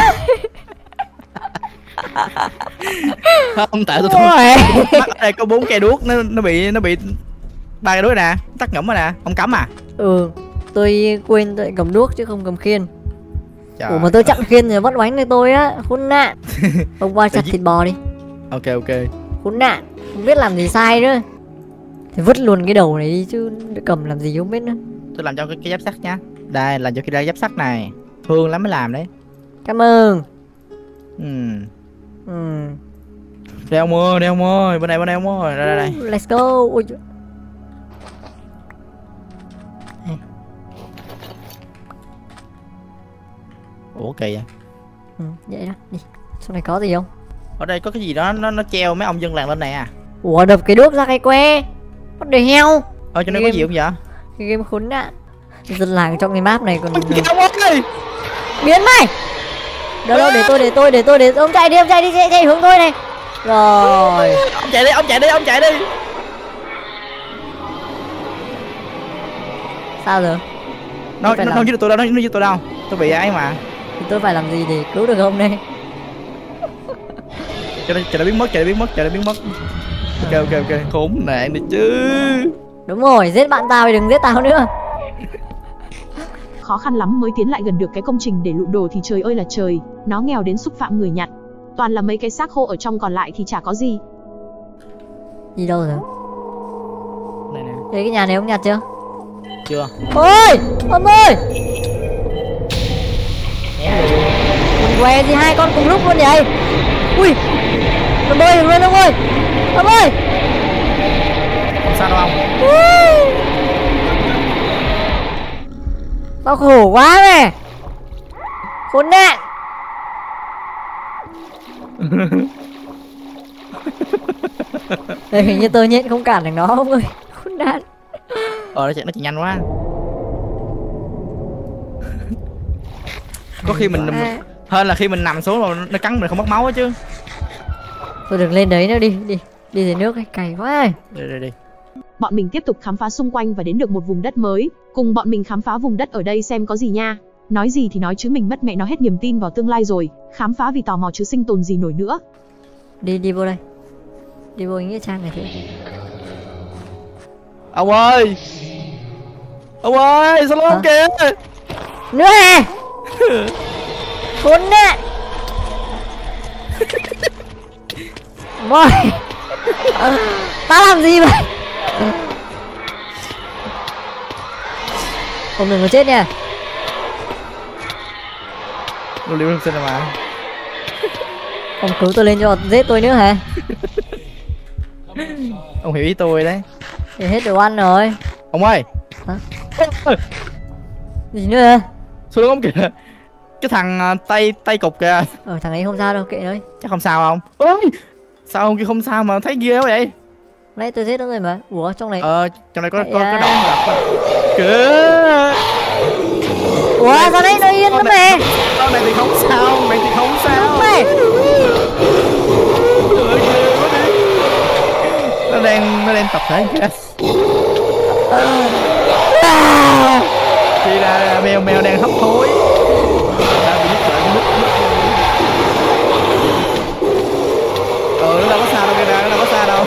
S2: Không, tại tôi thôi. Mắt ở đây có bốn cây đuốc, nó nó bị nó bị ba cây đuốc nè, tắt ngẫm rồi nè, ông cắm à?
S1: Ừ, tôi quên tôi cầm đuốc chứ không cầm khiên.
S2: Trời.
S1: Ủa mà tôi chặn khiên rồi bắt bánh này tôi á, khốn nạn. Ông qua chặt thịt bò đi.
S2: Ok ok.
S1: Khốn nạn, không biết làm gì sai nữa. Thì vứt luôn cái đầu này đi chứ cầm làm gì không biết nữa.
S2: Tôi làm cho cái, cái giáp sắt nhá. Đây, làm cho cái giáp sắt này. Thương lắm mới làm đấy.
S1: Cảm ơn.
S2: Ừ.
S1: Ừ.
S2: Đây ông ơi, đây ông ơi, bên đây bên đây ông ơi, đây đây đây.
S1: Let's go. Ui.
S2: Ủa kỳ vậy?
S1: Ừ, vậy đó, đi. Trong này có gì không?
S2: Ở đây có cái gì đó nó nó treo mấy ông dân làng lên này à?
S1: Ủa đập cái đuốc ra cái que. What the hell?
S2: Ờ cho nên có gì không vậy?
S1: Cái game khốn nạn. Dân làng trong cái map này còn
S2: Ông ơi.
S1: biến mày. Đâu đâu để tôi để tôi để tôi để ông chạy đi ông chạy đi chạy, chạy hướng tôi này. Rồi.
S2: Ông chạy đi, ông chạy đi, ông chạy đi.
S1: Sao rồi?
S2: Nó nó không giết được tôi đâu, nó giết tôi đâu. Tôi bị ấy mà.
S1: Thì tôi phải làm gì để cứu được ông đây?
S2: Cho nó cho nó biến mất, cho nó biến mất, cho nó biến mất. Ok ok ok, khốn nạn đi chứ.
S1: Đúng rồi, giết bạn tao thì đừng giết tao nữa.
S3: Khó khăn lắm mới tiến lại gần được cái công trình để lụm đồ thì trời ơi là trời, nó nghèo đến xúc phạm người nhặt. Toàn là mấy cái xác khô ở trong, còn lại thì chả có gì.
S1: Đi đâu rồi?
S2: Này nè.
S1: Thế cái nhà này ông nhặt chưa?
S2: Chưa.
S1: Ôi, ông ơi. Què gì hai con cùng lúc luôn vậy? Ui, nó bơi được luôn ông ơi. Ông ơi.
S2: Không sao đâu ông.
S1: Tao khổ quá nè. Khốn nạn. Đây hình như tôi nhện không cản được nó ông ơi. Khốn nạn.
S2: Ờ nó chạy nó chạy nhanh quá. Có khi mình
S1: à.
S2: hơn là khi mình nằm xuống rồi nó cắn mình không mất máu hết chứ.
S1: Thôi đừng lên đấy nữa, đi đi đi dưới nước ấy, cày quá.
S2: Đi đi đi.
S3: Bọn mình tiếp tục khám phá xung quanh và đến được một vùng đất mới. Cùng bọn mình khám phá vùng đất ở đây xem có gì nha. Nói gì thì nói chứ mình mất mẹ nó hết niềm tin vào tương lai rồi. Khám phá vì tò mò chứ sinh tồn gì nổi nữa.
S1: Đi đi vô đây. Đi vô nghĩa trang này thế.
S2: Ông ơi. Ông ơi, sao lông kìa.
S1: Nữa à. Khốn nạn. Môi. Tao làm gì vậy? Ông đừng có chết nha.
S2: Tôi liều sinh rồi mà.
S1: Ông cứu tôi lên cho giết tôi nữa hả?
S2: Ông hiểu ý tôi đấy.
S1: Thì hết đồ ăn rồi.
S2: Ông ơi.
S1: Hả? Gì nữa?
S2: Xuống ông kìa. Cái thằng tay tay cục kìa.
S1: Ờ thằng ấy không sao đâu, kệ đấy.
S2: Chắc không sao không? Ôi. Sao ông kia không sao mà thấy ghê quá vậy?
S1: Nãy tôi giết nó rồi mà. Ủa trong này.
S2: Ờ trong này có có
S1: à.
S2: cái đòn đập. Kìa.
S1: Ủa sao đấy nó yên lắm nè.
S2: Con này thì không sao, con này thì không sao.
S1: Mày.
S2: Nó đang nó đang tập thể kìa.
S1: À.
S2: Thì là mèo mèo đang hấp hối. Đang bị nước đợi nước nước. Ừ, nó đâu có sao đâu, kìa, nó đâu có sao đâu.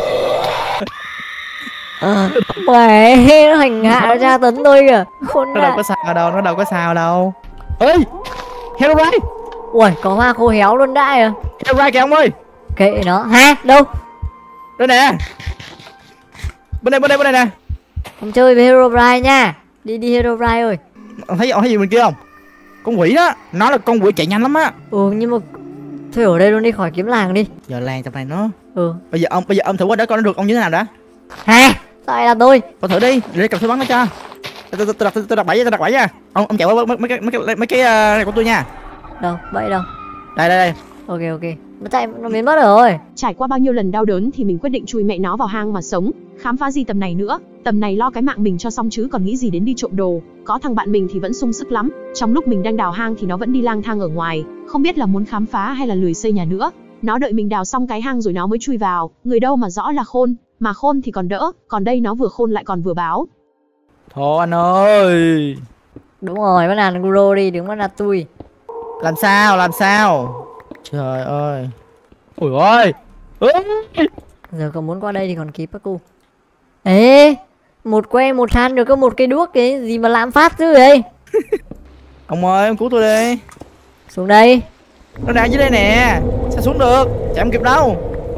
S1: À, mày nó hành hạ nó tra tấn tôi kìa. Khốn
S2: Nó đâu
S1: nạn.
S2: có sao đâu, nó đâu có sao đâu. Ê, Herobrine,
S1: Ui, có hoa khô héo luôn đã à.
S2: Herobrine kìa ông ơi.
S1: Kệ nó. Hả? Đâu?
S2: Đây nè. Bên đây, bên đây, bên đây nè.
S1: Không chơi với Herobrine nha. Đi đi Herobrine ơi.
S2: Ông thấy ông thấy gì bên kia không? Con quỷ đó, nó là con quỷ chạy nhanh lắm á.
S1: Ừ nhưng mà thôi ở đây luôn đi, khỏi kiếm làng đi.
S2: Giờ làng trong này nó.
S1: Ừ.
S2: Bây giờ ông bây giờ ông thử qua đó coi nó được ông như thế nào đã.
S1: Hả? Sao lại là tôi?
S2: Con thử đi, để cầm số bắn nó cho. Tôi tôi tôi đặt tôi đặt bẫy, tôi đặt bẫy nha. Ông ông chạy qua mấy mấy cái mấy cái mấy cái uh, này của tôi nha.
S1: Đâu? Bẫy đâu?
S2: Đây đây đây.
S1: Ok ok. Nó chạy nó biến mất rồi.
S3: Trải qua bao nhiêu lần đau đớn thì mình quyết định chui mẹ nó vào hang mà sống. Khám phá gì tầm này nữa, tầm này lo cái mạng mình cho xong chứ còn nghĩ gì đến đi trộm đồ. Có thằng bạn mình thì vẫn sung sức lắm. Trong lúc mình đang đào hang thì nó vẫn đi lang thang ở ngoài, không biết là muốn khám phá hay là lười xây nhà nữa. Nó đợi mình đào xong cái hang rồi nó mới chui vào. Người đâu mà rõ là khôn, mà khôn thì còn đỡ, còn đây nó vừa khôn lại còn vừa báo.
S2: Thôi anh ơi.
S1: Đúng rồi, bắt nạt Guro đi, đừng bắt nạt tôi.
S2: Làm sao, làm sao? Trời ơi. Ui ơi.
S1: Giờ có muốn qua đây thì còn kịp các cô. Ê, một que một than được có một cây đuốc cái gì mà lạm phát dữ vậy?
S2: Ông ơi, ông cứu tôi đi.
S1: Xuống đây.
S2: Nó đang dưới đây nè. Sao xuống được? Chạy không kịp đâu.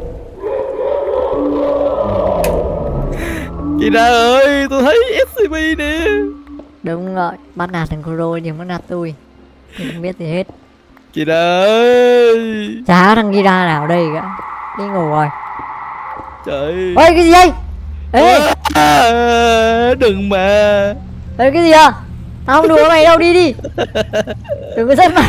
S2: Chị Đa ơi, tôi thấy ét xê pê nè.
S1: Đúng rồi, bắt nạt thằng Guro đừng bắt nạt tôi. Tôi không biết gì hết.
S2: Chị Đa ơi.
S1: Chả thằng Gira nào đây cả. Đi ngủ rồi.
S2: Trời.
S1: Ôi cái gì đây? Ê,
S2: À, đừng mà.
S1: ê cái gì à? Tao không đùa mày đâu, đi đi. Đừng có giận mặt.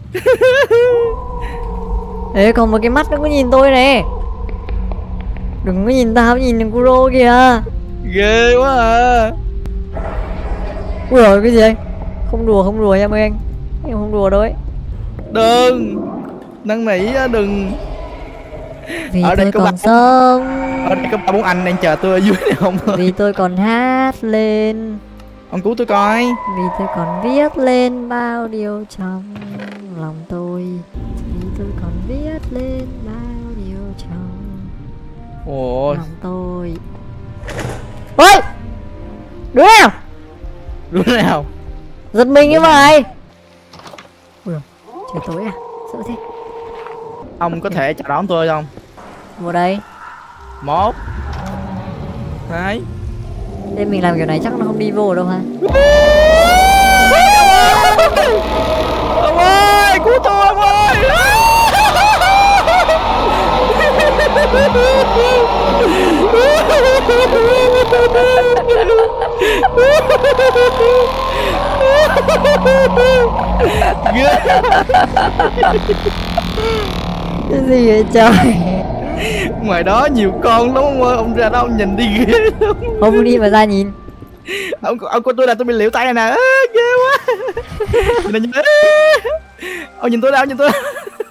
S1: Ê còn một cái mắt nó có nhìn tôi này. Đừng có nhìn tao, nhìn thằng Guro kìa.
S2: Ghê quá à.
S1: Ui rồi cái gì đây? Không đùa không đùa nha mấy anh. Em không đùa đâu ấy.
S2: Đừng. Năn nỉ á, đừng.
S1: Vì
S2: Ở đây
S1: tôi
S2: có
S1: còn
S2: ba-
S1: sống.
S2: Ở đây có ba bốn anh đang chờ tôi ở dưới này không ơi.
S1: Vì tôi còn hát lên.
S2: Ông cứu tôi coi.
S1: Vì tôi còn viết lên bao điều trong lòng tôi. Vì tôi còn viết lên bao điều trong
S2: Ôi.
S1: lòng tôi. Ôi! Đứa nào?
S2: Đứa nào?
S1: Giật mình cái mày. Ui dồi, trời tối à? Sợ thế.
S2: Ông có thể chào đón tôi không?
S1: Vô đây.
S2: Một. Hai.
S1: Thế mình làm kiểu này chắc nó không đi vô đâu ha.
S2: Ông ơi, cứu tôi ông ơi.
S1: Cái gì vậy trời?
S2: Ngoài đó nhiều con lắm ông ơi, ông ra đó ông nhìn đi ghê lắm.
S1: Không đi mà ra nhìn.
S2: Ông ông của tôi là tôi bị liễu tay này nè. À, ghê quá. Nhìn này, nhìn này. Ông nhìn tôi đâu, nhìn tôi đâu.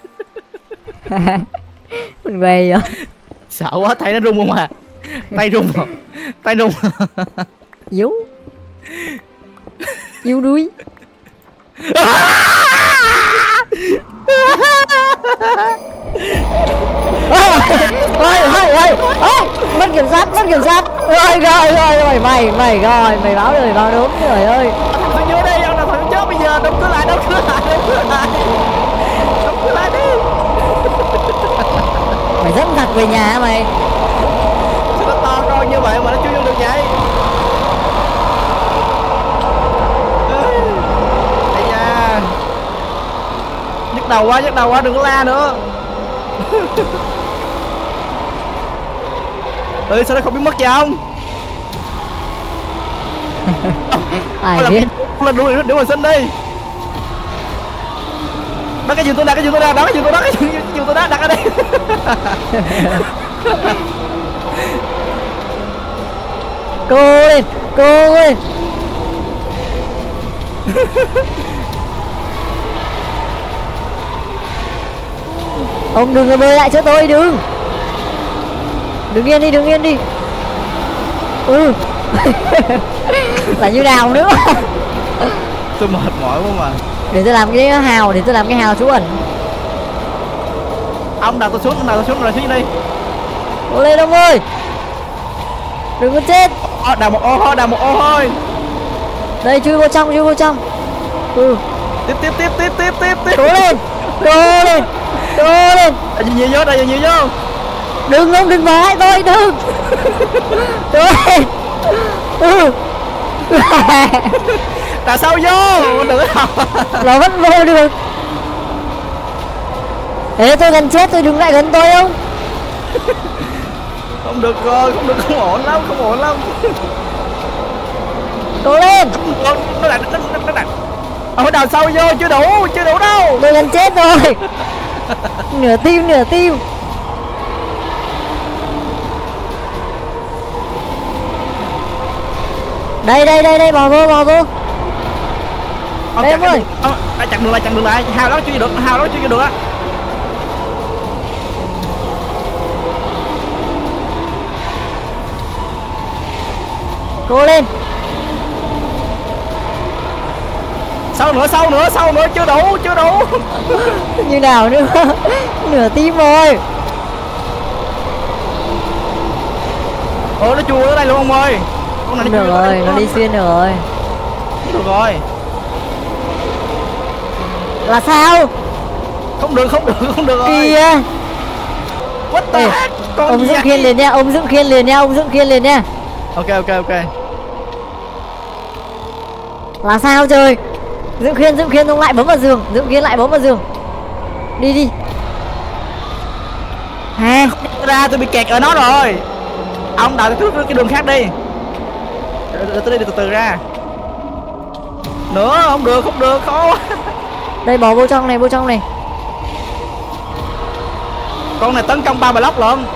S1: Mình về vậy.
S2: Sợ quá, tay nó rung không à. Tay rung à. Tay rung.
S1: Yếu. Yếu đuối. Ôi ôi ôi ôi mất kiểm soát, mất kiểm soát. Rồi rồi rồi rồi mày mày rồi mày báo đời báo đúng. Trời ơi.
S2: Tôi nhớ đây, ông nào thằng chết bây giờ, đóng cửa lại, đóng cửa lại, đóng cửa lại. Đóng cửa lại đi.
S1: Mày dẫn thật về nhà hả mày?
S2: Sao nó to con như vậy mà nó chưa vô được vậy? Ây da. Nhức đầu quá, nhức đầu quá, đừng có la nữa. Ừ, sao nó không biết mất vậy không?
S1: Ai biết.
S2: Lên đuổi đuổi mình xin đi. Đó cái giường tôi đặt, cái giường tôi đặt, đó cái giường tôi đặt, cái giường, cái giường tôi đặt, đặt ở đây.
S1: Cô lên, cô lên. Ông đừng có bơi lại cho tôi, đừng. Đừng yên đi, đừng yên đi. Ừ. Là như nào nữa.
S2: Tôi mệt mỏi quá mà.
S1: Để tôi làm cái hào, để tôi làm cái hào trú ẩn.
S2: Ông đặt tôi xuống, ông đặt tôi xuống rồi xuống đi.
S1: Cố lên ông ơi. Đừng có chết.
S2: Ô, đào một ô thôi, đào một ô thôi.
S1: Đây chui vô trong, chui vô trong. Ừ.
S2: Tiếp tiếp tiếp tiếp tiếp tiếp tiếp.
S1: Cố lên. Cố lên. Cố lên.
S2: Đây nhiều vô, đây nhiều vô.
S1: Đừng ông đừng vào lại tôi, đừng. Cố lên. Ừ.
S2: Đào sâu vô, đừng có học.
S1: Nó vẫn vô được. Thế tôi gần chết, tôi đừng lại gần tôi không.
S2: Không được rồi, không được, không ổn lắm, không ổn lắm.
S1: Cố lên.
S2: Nó đặt, nó đặt, nó đặt. Ông phải đào sâu vô, chưa đủ, chưa đủ đâu.
S1: Tôi gần chết rồi. Nửa tim, nửa tim. Đây, đây, đây, đây, bò vô, bò vô.
S2: Ông
S1: Đây
S2: chặn
S1: em ơi.
S2: đường, ông, đã chặn đường lại, chặn đường lại. Hào đó chưa vô được, hào đó chưa vô được á.
S1: Cố lên.
S2: Sâu nữa, sâu nữa, sâu nữa, chưa đủ, chưa đủ.
S1: Như nào nữa. Nửa tim rồi.
S2: Ồ, nó chui ở đây luôn ông ơi. Con này
S1: Không
S2: nó
S1: được
S2: chui ở đây
S1: rồi,
S2: luôn.
S1: nó đi xuyên được rồi.
S2: Được rồi.
S1: Là sao?
S2: Không được, không được, không được rồi.
S1: Kìa.
S2: What the
S1: Ê,
S2: heck? Con
S1: ông
S2: gì
S1: dựng
S2: vậy?
S1: khiên liền nha, ông dựng khiên liền nha, ông dựng khiên liền nha.
S2: Ok, ok, ok.
S1: Là sao trời? Dựng khiên, dựng khiên, ông lại bấm vào giường, dựng khiên lại bấm vào giường. Đi đi. Ha.
S2: Ra tôi bị kẹt ở nó rồi. Ông đào tôi cái đường khác đi. Để tôi đi từ từ ra. Nữa, không được, không được, khó quá.
S1: Đây bỏ vô trong này, vô trong này.
S2: Con này tấn công ba block lận.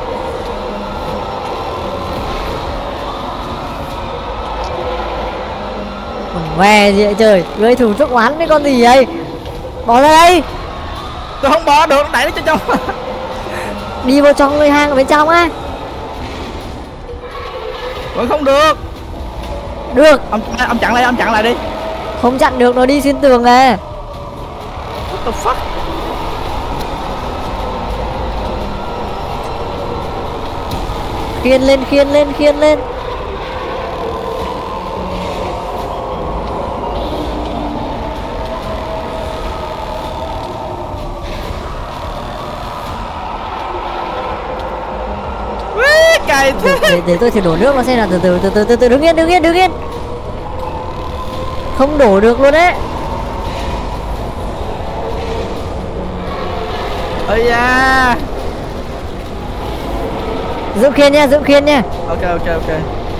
S1: Què gì vậy trời, gây thủ chốc oán với con gì vậy? Bỏ ra đây.
S2: Tôi không bỏ được, đẩy nó cho trong.
S1: Đi vô trong người hang ở bên trong á.
S2: Vẫn không được.
S1: Được.
S2: Ông ông chặn lại, ông chặn lại đi.
S1: Không chặn được, nó đi xuyên tường à.
S2: What the fuck?
S1: Khiên lên, khiên lên, khiên lên.
S2: Cày thế.
S1: Để, để tôi thử đổ nước nó xem nào, từ từ từ từ từ từ đứng yên, đứng yên, đứng yên. Không đổ được luôn đấy.
S2: Ây da.
S1: Giữ khiên nha, giữ khiên nha.
S2: Ok, ok, ok.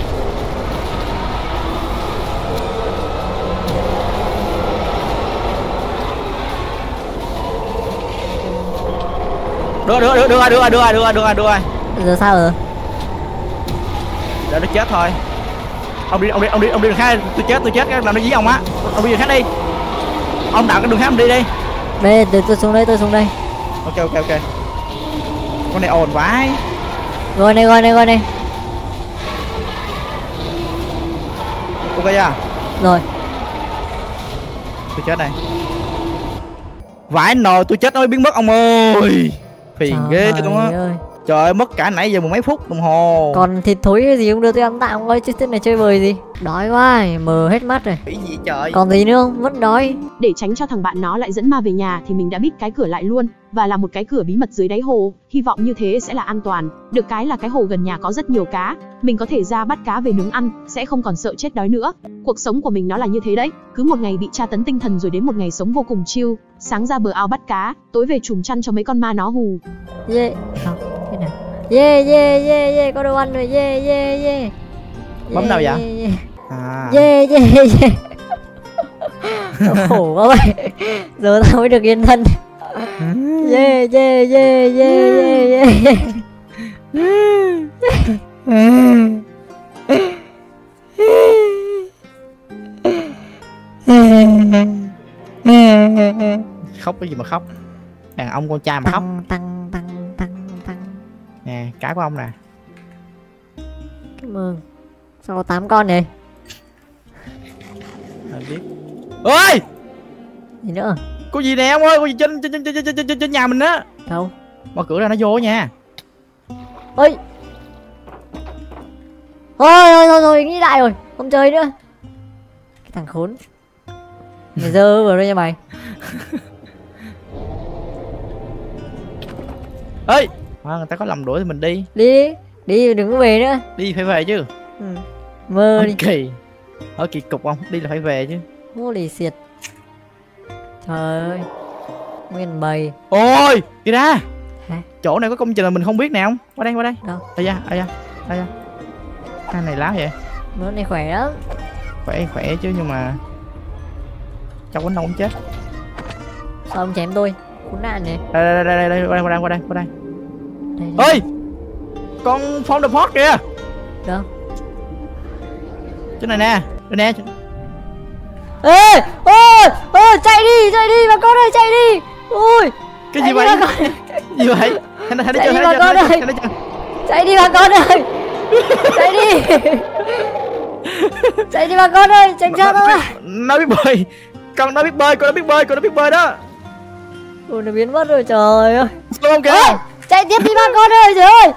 S2: Đưa, đưa, đưa, đưa, đưa, đưa, đưa, đưa, đưa, đưa.
S1: Giờ sao rồi?
S2: Để nó chết thôi. Ông đi, ông đi, ông đi, ông đi đường khác. Tôi chết, tôi chết, làm nó dí ông á. Ông đi đường khác đi. Ông đạo cái đường khác ông đi đi.
S1: Đây, để tôi xuống đây, tôi xuống đây.
S2: Ok, ok, ok. Con này ồn vãi.
S1: Rồi này, rồi này, rồi này.
S2: Ok chưa?
S1: Rồi.
S2: Tôi chết này. Vãi nồi, tôi chết nó mới biến mất ông ơi. Phiền ghê luôn á. Trời ơi, mất cả nãy giờ mười mấy phút đồng hồ.
S1: Còn thịt thối cái gì không đưa tôi ăn tạm coi chứ thế này chơi bời gì. Đói quá, mờ hết mắt rồi.
S2: Cái gì trời.
S1: Còn gì nữa không? Vẫn đói.
S3: Để tránh cho thằng bạn nó lại dẫn ma về nhà thì mình đã bít cái cửa lại luôn và làm một cái cửa bí mật dưới đáy hồ, hy vọng như thế sẽ là an toàn. Được cái là cái hồ gần nhà có rất nhiều cá, mình có thể ra bắt cá về nướng ăn, sẽ không còn sợ chết đói nữa. Cuộc sống của mình nó là như thế đấy, cứ một ngày bị tra tấn tinh thần rồi đến một ngày sống vô cùng chill, sáng ra bờ ao bắt cá, tối về trùm chăn cho mấy con ma nó hù.
S1: Yeah. Không, thế nào? Yeah, yeah, yeah, yeah, có đồ ăn rồi, yeah, yeah, yeah.
S2: Bấm nào vậy?
S1: Yeah, yeah,
S2: À.
S1: yeah, yeah, yeah. Khổ quá vậy. Giờ tao mới được yên thân. Yeah, yeah, yeah, yeah, yeah, yeah.
S2: Khóc cái gì mà khóc? Đàn ông con trai mà khóc.
S1: Tăng, tăng, tăng, tăng, tăng.
S2: Nè, cái của ông nè.
S1: Cảm ơn. Sao có tám con này?
S2: Ai biết. Ơi!
S1: Gì nữa?
S2: Có gì nè ông ơi, có gì trên trên trên trên trên, trên nhà mình á.
S1: Đâu?
S2: Mở cửa ra nó vô nha.
S1: Ơi. Thôi thôi thôi thôi, nghĩ lại rồi, không chơi nữa. Cái thằng khốn. Mày dơ vào đây nha mày.
S2: Ê! À, người ta có làm đuổi thì mình đi.
S1: Đi, đi đừng có về nữa.
S2: Đi phải về chứ.
S1: Ừ. Mơ đi.
S2: Kỳ. Ở kỳ cục không? Đi là phải về chứ.
S1: Holy shit. Trời ơi. Nguyên bầy.
S2: Ôi, kìa ra.
S1: Hả?
S2: Chỗ này có công trình là mình không biết nè không? Qua đây, qua đây.
S1: Đâu?
S2: Đây ra, đây ra. Đây ra. Cái này lá vậy.
S1: Món này khỏe lắm.
S2: Khỏe khỏe chứ nhưng mà trong quánh đâu cũng chết.
S1: Sao ông chém tôi? Khốn nạn vậy.
S2: Đây đây đây đây qua đây qua đây qua đây qua đây.
S1: Đây, đây.
S2: Ơi! Con Phong the Pot kìa.
S1: Đâu?
S2: Chỗ này nè, đây nè.
S1: Ê! Ôi! Ôi! Chạy đi! Chạy đi bà con ơi! Chạy đi! Ui!
S2: Cái gì vậy? Gì vậy? Hắn hắn đi chơi, hắn đi chơi, hắn đi chơi.
S1: Chạy đi bà con ơi! Chạy đi! Chạy đi bà con ơi! Tránh ra thôi!
S2: Nó biết bơi. Con nó biết bơi, con nó biết bơi, con nó biết bơi đó.
S1: Ôi nó biến mất rồi trời ơi!
S2: Sao không kìa?
S1: Ôi, chạy tiếp đi bà con ơi! Trời ơi!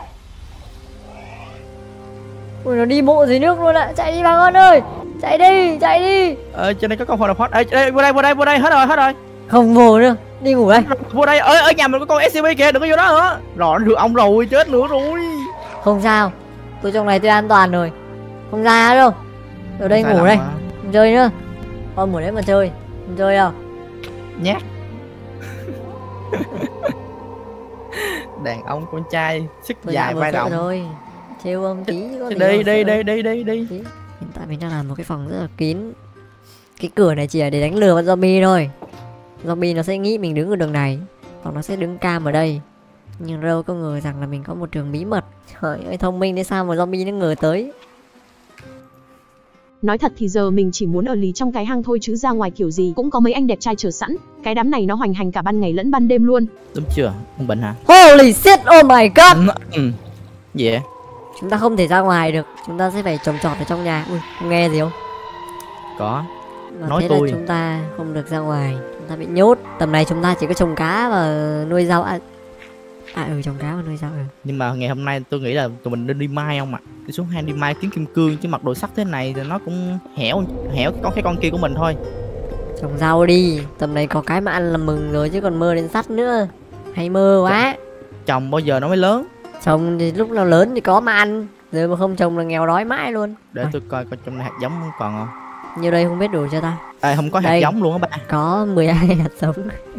S1: Ui nó đi bộ dưới nước luôn ạ! Chạy đi bà con ơi! Chạy đi! Chạy đi!
S2: Ờ trên đây có con Phong the Pot. Ê đây, vô đây, vô đây, vô đây, hết rồi, hết rồi.
S1: Không vô nữa! Đi ngủ đây!
S2: Vô đây, ở ở nhà mình có con ét xê pê kìa, đừng có vô đó nữa. Rồi nó được ông rồi, chết nữa rồi.
S1: Không sao! Tôi trong này tôi an toàn rồi. Không ra đâu. Ở đây ngủ đây. Không chơi nữa. Con muốn đấy mà chơi. Không chơi đâu.
S2: Nhát. Đàn ông con trai sức
S1: Tôi
S2: dài vai rộng
S1: rồi. Trêu ông tí có gì
S2: đi đi,
S1: đâu,
S2: đi đi đi đi đi.
S1: Hiện tại mình đang làm một cái phòng rất là kín. Cái cửa này chỉ là để đánh lừa con zombie thôi. Zombie nó sẽ nghĩ mình đứng ở đường này, còn nó sẽ đứng cam ở đây. Nhưng đâu có ngờ rằng là mình có một trường bí mật. Trời ơi thông minh thế sao mà zombie nó ngờ tới.
S3: Nói thật thì giờ mình chỉ muốn ở lì trong cái hang thôi chứ ra ngoài kiểu gì cũng có mấy anh đẹp trai chờ sẵn. Cái đám này nó hoành hành cả ban ngày lẫn ban đêm luôn.
S2: Đúng chưa? Ông bệnh hả?
S1: Holy shit, oh my god.
S2: Ừ. Gì vậy?
S1: Chúng ta không thể ra ngoài được. Chúng ta sẽ phải trồng trọt ở trong nhà. Ui, không nghe gì không?
S2: Có.
S1: Và
S2: Nói
S1: thế
S2: tôi.
S1: là chúng ta không được ra ngoài. Chúng ta bị nhốt. Tầm này chúng ta chỉ có trồng cá và nuôi rau. À, à ừ trồng cá và nuôi rau. Ừ.
S2: Nhưng mà ngày hôm nay tôi nghĩ là tụi mình nên đi mai không ạ? Đi xuống hang đi mai kiếm kim cương, chứ mặc đồ sắt thế này thì nó cũng hẻo hẻo có cái con kia của mình thôi.
S1: Trồng rau đi. Tầm này có cái mà ăn là mừng rồi chứ còn mơ đến sắt nữa. Hay mơ quá.
S2: Trồng bao giờ nó mới lớn.
S1: Trồng thì lúc nào lớn thì có mà ăn. Giờ mà không trồng là nghèo đói mãi luôn.
S2: Để tôi coi coi trong này hạt giống còn không.
S1: Như đây không biết đủ cho ta.
S2: À, không có hạt
S1: Đây.
S2: giống luôn á ba.
S1: Có mười hai hạt giống.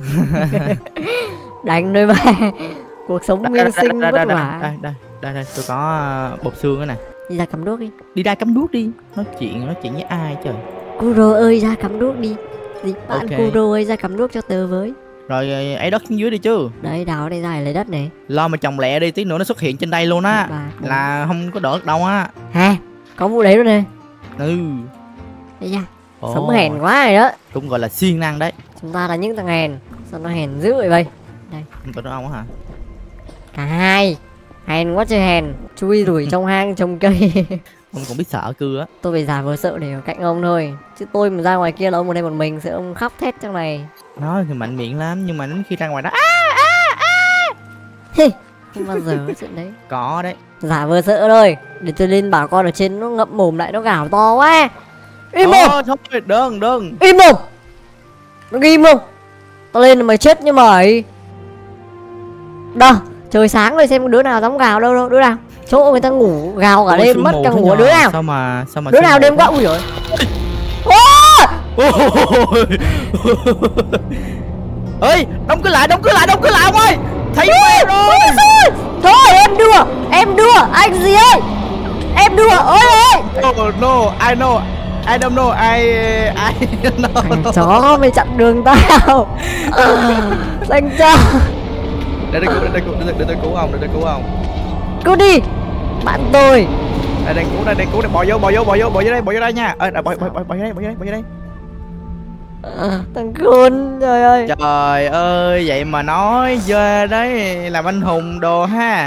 S1: Đánh đôi ba. Cuộc sống nguyên sinh vất
S2: đây,
S1: vả.
S2: đây, đây, đây, đây, tôi có bột xương nữa nè.
S1: Đi ra cắm đuốc đi.
S2: Đi ra cắm đuốc đi. Nói chuyện, nói chuyện với ai trời.
S1: Kuro ơi ra cắm đuốc đi. Gì? Bạn
S2: Ok.
S1: Kuro ơi ra cắm đuốc cho tớ với.
S2: Rồi ấy đất xuống dưới đi chứ.
S1: Đấy đào đây ra để lấy đất này.
S2: Lo mà trồng lẹ đi, tí nữa nó xuất hiện trên đây luôn á.
S1: Bà, bà.
S2: Là không có đỡ được đâu á.
S1: Ha, có vụ đấy luôn nè.
S2: Ừ.
S1: Đây da.
S2: Ồ,
S1: Sống hèn quá rồi đó.
S2: cũng gọi là siêng năng đấy.
S1: Chúng ta là những thằng hèn. Sao nó hèn dữ vậy bây?
S2: Không phải ông á hả?
S1: Cả hai. Hèn quá trời hèn. Chui rủi trong hang trồng cây.
S2: Ông cũng biết sợ cưa á.
S1: Tôi phải giả vờ sợ để ở cạnh ông thôi. Chứ tôi mà ra ngoài kia là ông ở đây một mình sẽ ông khóc thét trong này.
S2: Nói thì mạnh miệng lắm nhưng mà đến khi ra ngoài đó á,
S1: Hi, không bao giờ có chuyện đấy.
S2: có đấy.
S1: Giả vờ sợ thôi. Để tôi lên bảo con ở trên nó ngậm mồm lại nó gào to quá. Im mồm.
S2: Thôi thôi đừng đừng.
S1: Im mồm. Nó im mồm. Tao lên là mày chết như mày. Đâu, trời sáng rồi xem đứa nào dám gào đâu đâu, đứa nào. Chỗ người ta ngủ gào cả đêm mất cả ngủ đứa nào.
S2: Sao mà sao mà
S1: Đứa nào đêm qua ui rồi.
S2: Ơi, đóng cửa lại, đóng cửa lại, đóng cửa lại ông ơi. Thấy mẹ rồi.
S1: Thôi em đùa, em đùa, anh gì ơi. Em đùa, ôi ơi.
S2: Oh no, I know. I don't know, I I know.
S1: Thằng chó mày chặn đường tao. Xanh cha.
S2: Để tôi cứu, để tôi cứu, để tôi cứu ông, để tôi cứu ông.
S1: Cứu đi. Bạn tôi.
S2: Đây đang cứu, đây đang cứu, đây bò vô, bò vô, bò vô, bò vô đây, bò vô đây nha. Ơi, bò bò bò bò vô đây, bò vô đây, bò vô đây.
S1: À, thằng khôn, trời ơi.
S2: Trời ơi, vậy mà nói về đấy làm anh hùng đồ ha.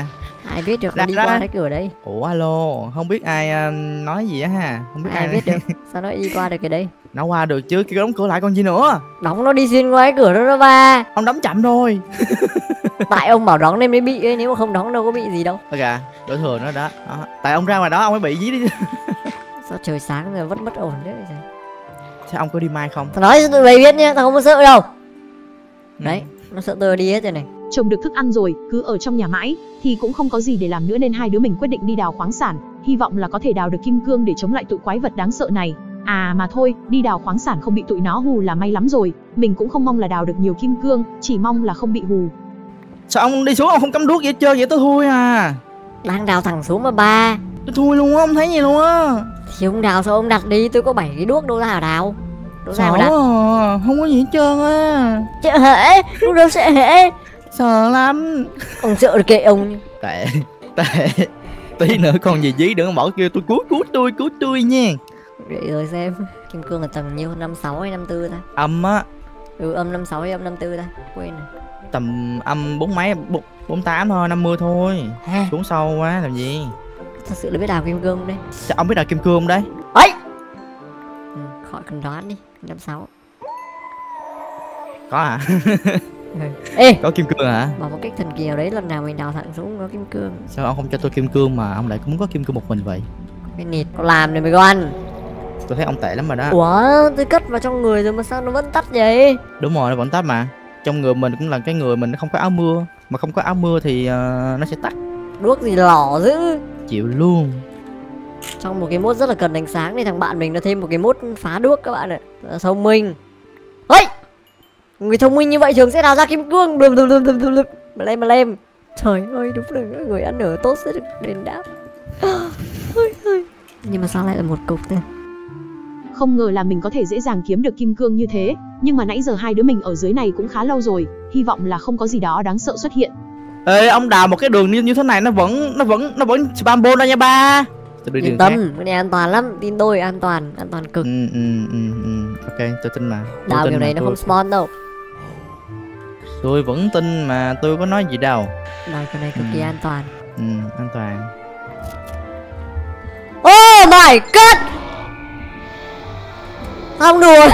S1: Ai biết được, nó đi
S2: Ra-
S1: qua
S2: ra-
S1: cái cửa đấy.
S2: Ủa alo, không biết ai uh, nói gì á ha. Không biết ai,
S1: Ai biết được. Sao nó đi qua được cái đấy?
S2: Nó qua được chứ, kêu đóng cửa lại còn gì nữa.
S1: Đóng nó đi xuyên qua cái cửa đó đó ba.
S2: Ông đóng chậm thôi.
S1: Tại ông bảo đóng nên mới bị ấy, nếu mà không đóng đâu có bị gì đâu.
S2: Ok, đổi thừa nó đó. đó. Tại ông ra ngoài đó ông mới bị dí đi.
S1: Sao trời sáng rồi vẫn bất ổn đấy.
S2: Thế ông có đi mai không?
S1: Tao nói cho tụi mày biết nhá, tao không có sợ đâu.
S2: Ừ.
S1: Đấy, nó sợ tôi đi hết rồi này.
S3: Trồng được thức ăn rồi, cứ ở trong nhà mãi thì cũng không có gì để làm nữa nên hai đứa mình quyết định đi đào khoáng sản, hy vọng là có thể đào được kim cương để chống lại tụi quái vật đáng sợ này. À mà thôi, đi đào khoáng sản không bị tụi nó hù là may lắm rồi. Mình cũng không mong là đào được nhiều kim cương, chỉ mong là không bị hù.
S2: Sao ông đi xuống ông không cắm đuốc vậy chơi vậy tôi thui à.
S1: Đang đào thẳng xuống mà ba.
S2: Tôi thui luôn á, ông thấy gì luôn á.
S1: Thì ông đào sao ông đặt đi, tôi có bảy cái đuốc đâu ra mà đào. Đâu ra
S2: Sợ
S1: mà đặt.
S2: à, không có gì hết trơn á.
S1: Sợ hễ, lúc đâu sợ hễ.
S2: Sợ lắm.
S1: Ông sợ kệ ông.
S2: Tệ, tệ. Tí nữa còn gì dí đừng bỏ kêu tôi cứu cứu tôi cứu tôi nha.
S1: Vậy rồi xem kim cương là tầm nhiêu, năm sáu hay năm tư ta?
S2: Âm á.
S1: Ừ, âm năm sáu hay âm năm tư ta? Quên rồi.
S2: Tầm âm bốn mấy, bốn tám thôi, năm mươi thôi.
S1: Ha,
S2: Xuống sâu quá làm gì.
S1: thật sự là biết đào kim cương không đấy?
S2: Chắc ông biết đào kim cương không đấy?
S1: Ấy. Ừ, khỏi cần đoán đi, năm sáu.
S2: Có hả?
S1: Ừ. Ê,
S2: Có kim cương hả?
S1: bảo một cách thần kỳ nào đấy lần nào mình đào thẳng xuống có kim cương.
S2: Sao ông không cho tôi kim cương mà ông lại muốn có kim cương một mình vậy?
S1: Cái nịt có làm này mày con.
S2: Tôi thấy ông tệ lắm rồi đó.
S1: Ủa, tôi cất vào trong người rồi mà sao nó vẫn tắt vậy?
S2: Đúng rồi, nó vẫn tắt mà. Trong người mình cũng là cái người mình nó không có áo mưa. Mà không có áo mưa thì uh, nó sẽ tắt.
S1: Đuốc gì lỏ dữ.
S2: Chịu luôn.
S1: Trong một cái mốt rất là cần ánh sáng thì thằng bạn mình nó thêm một cái mốt phá đuốc các bạn ạ. Rất thông minh. Ây! Người thông minh như vậy thường sẽ đào ra kim cương. Đùm đùm đùm đùm đùm đùm. Mà lên mà lên. Trời ơi, đúng là người ăn ở tốt sẽ được đền đáp. Ôi, ôi. Nhưng mà sao lại là một cục thế?
S3: Không ngờ là mình có thể dễ dàng kiếm được kim cương như thế. Nhưng mà nãy giờ hai đứa mình ở dưới này cũng khá lâu rồi, hy vọng là không có gì đó đáng sợ xuất hiện.
S2: Ê, ông đào một cái đường như, như thế này nó vẫn nó vẫn nó vẫn spam ball ra nha ba. Tôi đi
S1: Yên
S2: đường
S1: tâm,
S2: khác.
S1: cái này an toàn lắm, tin tôi, an toàn, an toàn cực.
S2: Ừ, ừ, ừ, ừ. Ok, tôi tin mà. Tôi
S1: Đào
S2: tin
S1: kiểu
S2: mà,
S1: này nó
S2: tôi,
S1: không spawn đâu.
S2: tôi vẫn tin mà tôi có nói gì đâu.
S1: Đào kiểu này cực
S2: Ừ.
S1: kỳ an toàn.
S2: Ừ, an toàn.
S1: Oh my god! Không đùa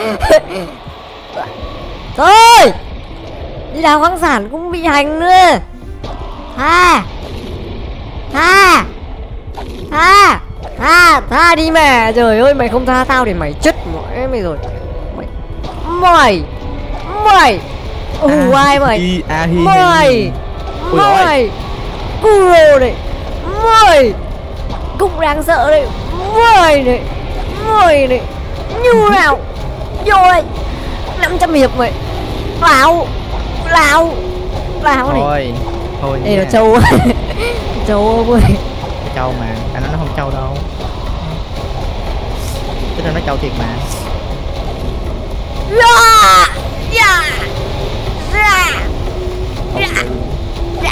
S1: thôi, đi đào khoáng sản cũng bị hành nữa. Tha Tha Tha Tha Tha đi mà. Trời ơi, mày không tha tao thì mày chết mỏi mày rồi. Mày Mày Mày Ồ ai mày
S2: Hi, a, hi, hi.
S1: Mày
S2: Ui dồi ôi.
S1: Mày Curo này. Mày cũng đáng sợ đấy. Mày này. Mày này. Như nào. Rồi năm trăm hiệp mày. Lão Lão Lão này.
S2: Thôi, thôi
S1: Ê,
S2: nha.
S1: nó trâu. Trâu ông ơi.
S2: Nó trâu mà, anh nói nó không trâu đâu. Tức là nó trâu thiệt mà.
S1: Yeah! Yeah! Yeah! Yeah! Yeah!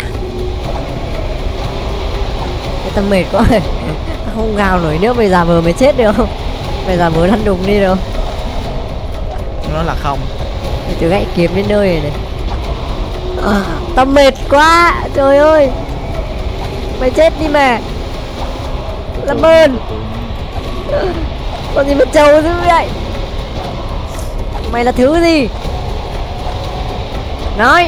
S1: Tao mệt quá. Tao không gào nổi nữa, bây giờ vừa mới chết được không? Bây giờ vừa lăn đùng đi được.
S2: Nó là không.
S1: Từ gãy kiếm đến nơi này này. À, tao mệt quá. Trời ơi. Mày chết đi mà. Làm ơn. Còn gì mà trâu dữ vậy? Mày là thứ gì? Nói.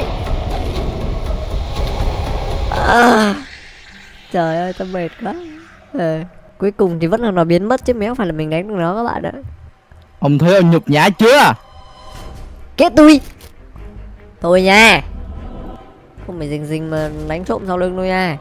S1: À, trời ơi, tao mệt quá. À, cuối cùng thì vẫn là nó biến mất chứ méo phải là mình đánh được nó các bạn ạ.
S2: Ông thấy ông nhục nhã chưa?
S1: Kết tôi. Thôi nha. Không phải rình rình mà đánh trộm sau lưng tôi nha.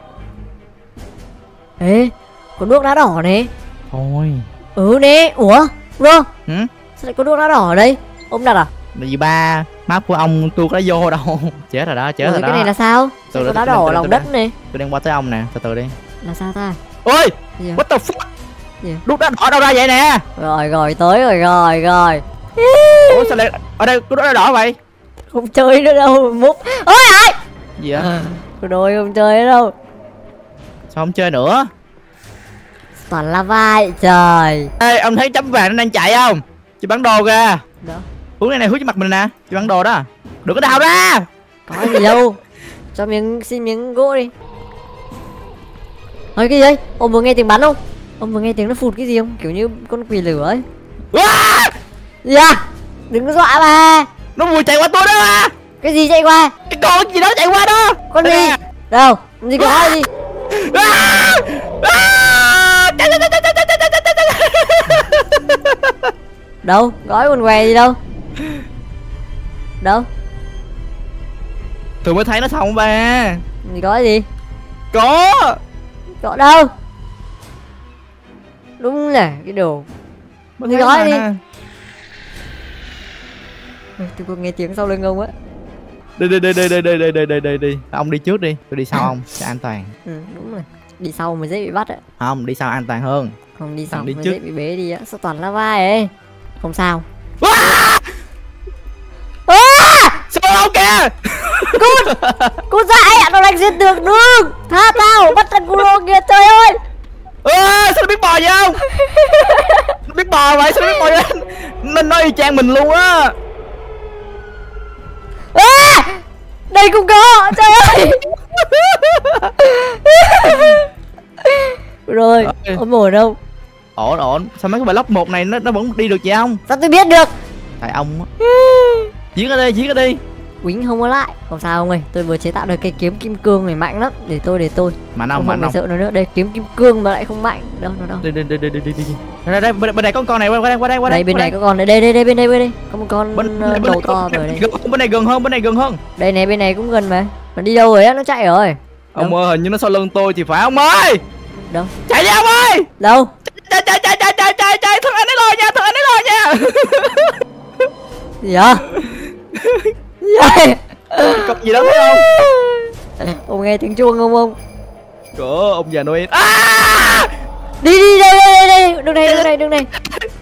S1: Ê, có đuốc đá đỏ này.
S2: Thôi.
S1: Ừ nè. Ủa Bro,
S2: Hử?
S1: sao lại có đuốc đá đỏ ở đây? Ông đặt à?
S2: Là gì ba? Map của ông tôi có vô đâu. Chết rồi đó, chết
S1: Ủa,
S2: rồi
S1: cái
S2: đó.
S1: này là sao? Sao
S2: Từ
S1: có
S2: từ,
S1: đá
S2: từ
S1: đỏ
S2: từ,
S1: ở lòng
S2: từ
S1: đất
S2: từ.
S1: này?
S2: Tôi đang qua tới ông nè, từ từ đi.
S1: Là sao ta?
S2: Ôi!
S1: Gì à?
S2: What the fuck?
S1: Gì à?
S2: Đúc đá đỏ đâu ra vậy nè?
S1: Rồi rồi tới rồi rồi rồi.
S2: Ủa sao lại ở đây có đá đỏ vậy?
S1: Không chơi nữa đâu, múc. Ôi ơi.
S2: Gì vậy?
S1: Cô đôi không chơi nữa đâu.
S2: Sao không chơi nữa?
S1: Toàn là vai trời.
S2: Ê, ông thấy chấm vàng nó đang chạy không? Chị bán đồ kìa.
S1: Đó.
S2: Hướng này này hướng cho mặt mình nè. Chị bán đồ đó. Đừng có đào ra.
S1: Có gì đâu. Cho miếng xin miếng gỗ đi. Ôi cái gì đấy? Ông vừa nghe tiếng bắn không? Ông vừa nghe tiếng nó phụt cái gì không? Kiểu như con quỷ lửa ấy.
S2: À!
S1: Gì à? Đừng có dọa bà.
S2: Nó vừa chạy qua tôi đó mà.
S1: Cái gì chạy qua?
S2: Cái con gì đó chạy qua đó.
S1: Con gì?
S2: Nè.
S1: Đâu? Con gì có gì?
S2: À! À! Chạy, chạy, chạy, chạy, chạy, chạy, chạy, chạy, chạy.
S1: Đâu? Gói quần què gì đâu? Đâu?
S2: Tôi mới thấy nó xong bà.
S1: Gì gói gì?
S2: Có.
S1: Có đâu? Đúng là cái đồ.
S2: Mới
S1: Gì
S2: thấy
S1: gói
S2: mà.
S1: đi. Ôi, tôi có nghe tiếng sau lưng ông á.
S2: Đi đi đi đi đi đi đi đi đi đi đi. Ông đi trước đi, tôi đi sau ông cho an toàn.
S1: Ừ đúng rồi. Đi sau mới dễ bị bắt á.
S2: Không, đi sau an toàn hơn.
S1: Không đi sau
S2: Đi
S1: mới
S2: trước.
S1: dễ bị bế đi á. Sao toàn lava ấy? Không sao.
S2: À!
S1: À!
S2: Sao ông kìa?
S1: Cút! Cút ra ấy, nó đánh xuyên tường đường. Tha tao, bắt thằng Kuro kìa, trời ơi.
S2: À, sao nó biết bò vậy không? Nó biết bò vậy, sao nó biết bò vậy? Nên nó y chang mình luôn á.
S1: À! Đây cũng có, trời ơi. Rồi, ổn ổn không?
S2: Ổn ổn, sao mấy cái block một này nó nó vẫn đi được vậy không?
S1: Sao tôi biết được?
S2: Tại ông á. Giết ở đây, giết ở đây.
S1: Quýnh không có lại. Không sao ông ơi, tôi vừa chế tạo được cây kiếm kim cương này mạnh lắm. Để tôi, để tôi.
S2: Mạnh
S1: Không
S2: không, mạnh
S1: phải
S2: không?
S1: sợ nó nữa. Đây, kiếm kim cương mà lại không mạnh. Đâu, đâu, đâu.
S2: Đi đi đi đi đi đi đi. Đây đây bên này có con này, qua đây qua đây qua đây.
S1: Đây, bên này có con này, đây, đây, đây, bên đây, bên đây. Có một con
S2: bên,
S1: uh,
S2: bên
S1: đầu
S2: này,
S1: to
S2: bên,
S1: rồi đây.
S2: gần, bên này gần hơn, bên này gần hơn.
S1: Đây này, bên này cũng gần mà. Nó đi đâu rồi á, nó chạy rồi.
S2: Ông ơi, hình như nó sau lưng tôi thì phải ông ơi.
S1: Đâu?
S2: Chạy đi ông ơi.
S1: Đâu?
S2: Chạy chạy chạy chạy chạy chạy chạy, thằng anh ấy lo nha, thằng anh ấy lo nha.
S1: Gì vậy? Gì vậy?
S2: Còn gì đó thấy không?
S1: Ông nghe tiếng chuông không ông?
S2: Có ông già Noel. À!
S1: Đi đi đây đây đây, đường này đường này đường này.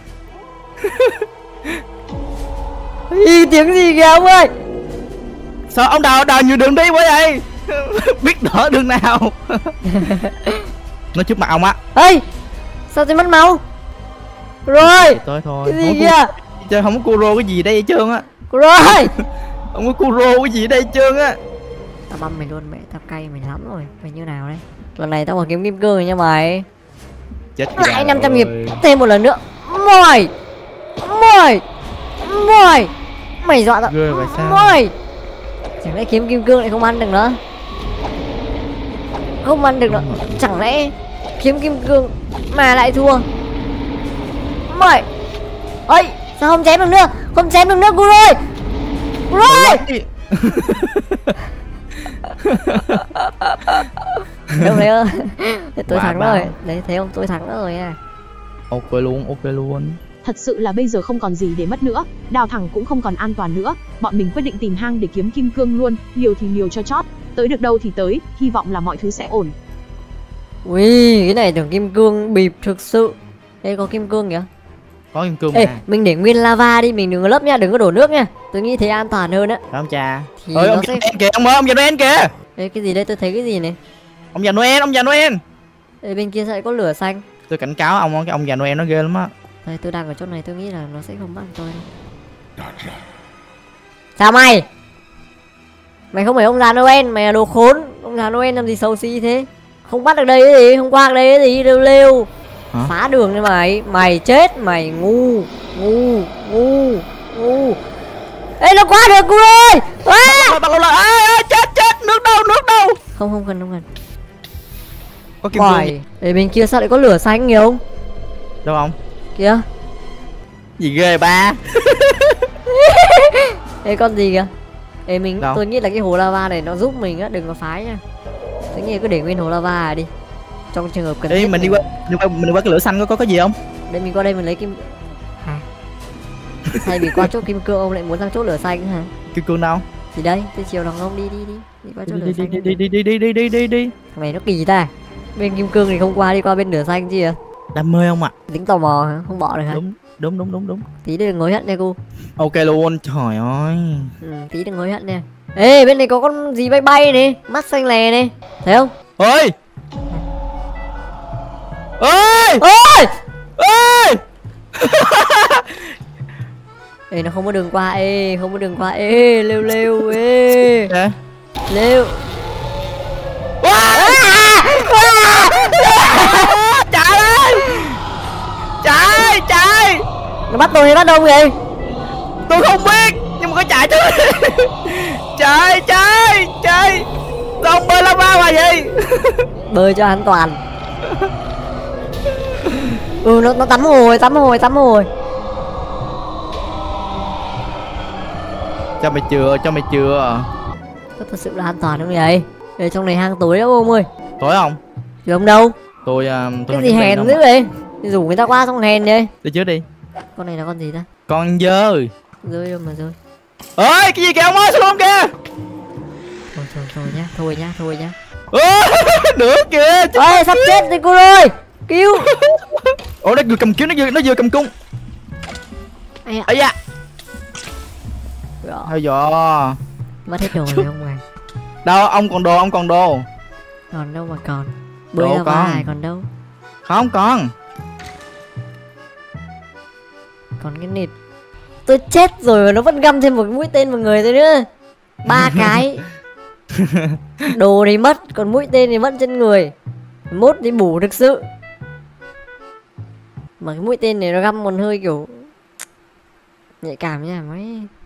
S1: Ý, tiếng gì kìa ông ơi?
S2: Sao ông đào đào nhiều đường đi quá vậy? Biết đỡ đường nào. Nó trước mặt ông á.
S1: Ê, sao tôi mất máu? Rồi.
S2: Tới thôi.
S1: Cái gì
S2: Không
S1: kìa?
S2: có, chơi không có Kuro cái gì đây hết trơn á.
S1: Rồi.
S2: Không có Kuro cái gì đây hết trơn á.
S1: Tao băm mày luôn mẹ, tao cay mày lắm rồi. Mày như nào đấy? Lần này tao còn kiếm kim cương rồi nha mày.
S2: Chết
S1: Lại năm trăm nghiệp thêm một lần nữa. Mồi. Mồi. Mồi. Mày dọa tao.
S2: Ghê vậy sao?
S1: Mồi. Chẳng lẽ kiếm kim cương lại không ăn được nữa? Không ăn được nữa. Chẳng lẽ kiếm kim cương mà lại thua? Mày. Ơi, sao không chém được nữa? Không chém được nữa cô ơi. Cô ơi. Đâu đấy ơi. Tôi thắng rồi. Đấy thấy không? Tôi thắng rồi à.
S2: Ok luôn, ok luôn.
S3: Thật sự là bây giờ không còn gì để mất nữa, đào thẳng cũng không còn an toàn nữa, bọn mình quyết định tìm hang để kiếm kim cương luôn, liều thì liều cho chót, tới được đâu thì tới, hy vọng là mọi thứ sẽ ổn.
S1: Ui, cái này tưởng kim cương bịp thực sự. Đây có kim cương kìa.
S2: Có kim cương
S1: Ê,
S2: mà.
S1: mình để nguyên lava đi, mình đừng có lấp nha, đừng có đổ nước nha. Tôi nghĩ thế an toàn hơn á.
S2: Phải không cha?
S1: Thì
S2: Ơi
S1: nó
S2: ông
S1: sẽ...
S2: già Noel kìa, ông ơi, ông già Noel kìa.
S1: Ê, cái gì đây? Tôi thấy cái gì này?
S2: Ông già Noel, ông già Noel.
S1: Ê, bên kia sẽ có lửa xanh.
S2: Tôi cảnh cáo ông, cái ông già Noel nó ghê lắm á.
S1: Đây, tôi đang ở chỗ này, tôi nghĩ là nó sẽ không bắt tôi đâu. Sao mày? Mày không phải ông già Noel, mày là đồ khốn. Ông già Noel làm gì xấu xí thế? Không bắt được đây cái gì, không qua được đây cái gì, đều lêu.
S2: Hả?
S1: Phá đường cho mày, mày chết, mày ngu, ngu, ngu, ngu. Ê, nó qua được cô ơi. À!
S2: Bắt lại, à, chết chết, nước đâu, nước đâu.
S1: Không, không cần, không cần.
S2: Có kim cương
S1: Bòi. Ê, bên kia sao lại có lửa xanh kìa ông?
S2: đâu không?
S1: Kìa.
S2: Gì ghê ba.
S1: Ê, con gì kìa? Ê, mình,
S2: Đâu?
S1: tôi nghĩ là cái hồ lava này nó giúp mình á, đừng có phái nha. Tôi nghĩ cứ để nguyên hồ lava à đi. Trong trường hợp cần
S2: Ê,
S1: thiết
S2: mình đi qua, đi qua, mình đi qua cái lửa xanh có có cái gì không?
S1: Đây mình qua đây mình lấy kim. Hả? Thay vì qua chỗ kim cương ông lại muốn sang chỗ lửa xanh hả?
S2: Kim cương đâu?
S1: Thì đây, tôi chiều lòng ông đi đi đi. Đi qua chỗ lửa
S2: Đi
S1: xanh.
S2: đi đi đi đi đi đi đi đi đi.
S1: Thằng này nó kỳ ta. Bên kim cương thì không qua, đi qua bên lửa xanh chi à?
S2: Đam mê không ạ?
S1: Tính tò mò hả? Không bỏ được hả?
S2: Đúng, đúng đúng đúng đúng.
S1: Tí đừng hối hận nha cô.
S2: Ok luôn, trời ơi.
S1: Ừ, tí đừng hối hận nha. Ê, bên này có con gì bay bay này, mắt xanh lè này. Thấy không?
S2: Ơi. Ơi!
S1: Ôi!
S2: Ơi!
S1: Ê, nó không có đường qua, ê, không có đường qua, ê, lêu lêu, ê.
S2: Kìa.
S1: Lêu.
S2: Wow!
S1: À! À!
S2: chạy chạy.
S1: Nó bắt tôi hay bắt ông vậy?
S2: Tôi không biết nhưng mà có chạy chứ. Chạy chạy chạy. Ông bơi lava mà gì?
S1: Bơi cho an toàn. Ừ nó nó tắm hồi tắm hồi tắm hồi.
S2: Cho mày chưa cho mày chưa.
S1: Có thật sự là an toàn không vậy? Ở trong này hang tối lắm ông ơi.
S2: Tối không?
S1: Chứ không đâu.
S2: Tôi uh, tôi
S1: cái gì hèn dữ vậy? Rủ người ta qua xong hèn vậy.
S2: Đi trước đi.
S1: Con này là con gì ta?
S2: Con dơ.
S1: Rơi đâu mà rơi.
S2: Ơi cái gì kìa ông ơi, sao không kìa?
S1: Thôi thôi thôi nhá, thôi nhá, thôi nhá.
S2: Nữa kìa.
S1: Ôi sắp chết rồi cô ơi. Cứu.
S2: Ủa nó vừa cầm kiếm, nó vừa nó vừa cầm cung.
S1: Ây da.
S2: Ây da.
S1: Rồi.
S2: Thôi giờ.
S1: Mất hết đồ rồi ông à.
S2: Đâu ông còn đồ, ông còn đồ.
S1: Còn đâu mà còn. Bơi
S2: Đồ
S1: ra
S2: con.
S1: vai còn đâu.
S2: Không còn.
S1: Còn cái nịt. Tôi chết rồi mà nó vẫn găm thêm một mũi tên vào người tôi nữa. Ba cái. Đồ thì mất, còn mũi tên thì mất trên người. Mốt đi bù thực sự. Mà cái mũi tên này nó găm một hơi kiểu nhạy cảm nha mấy.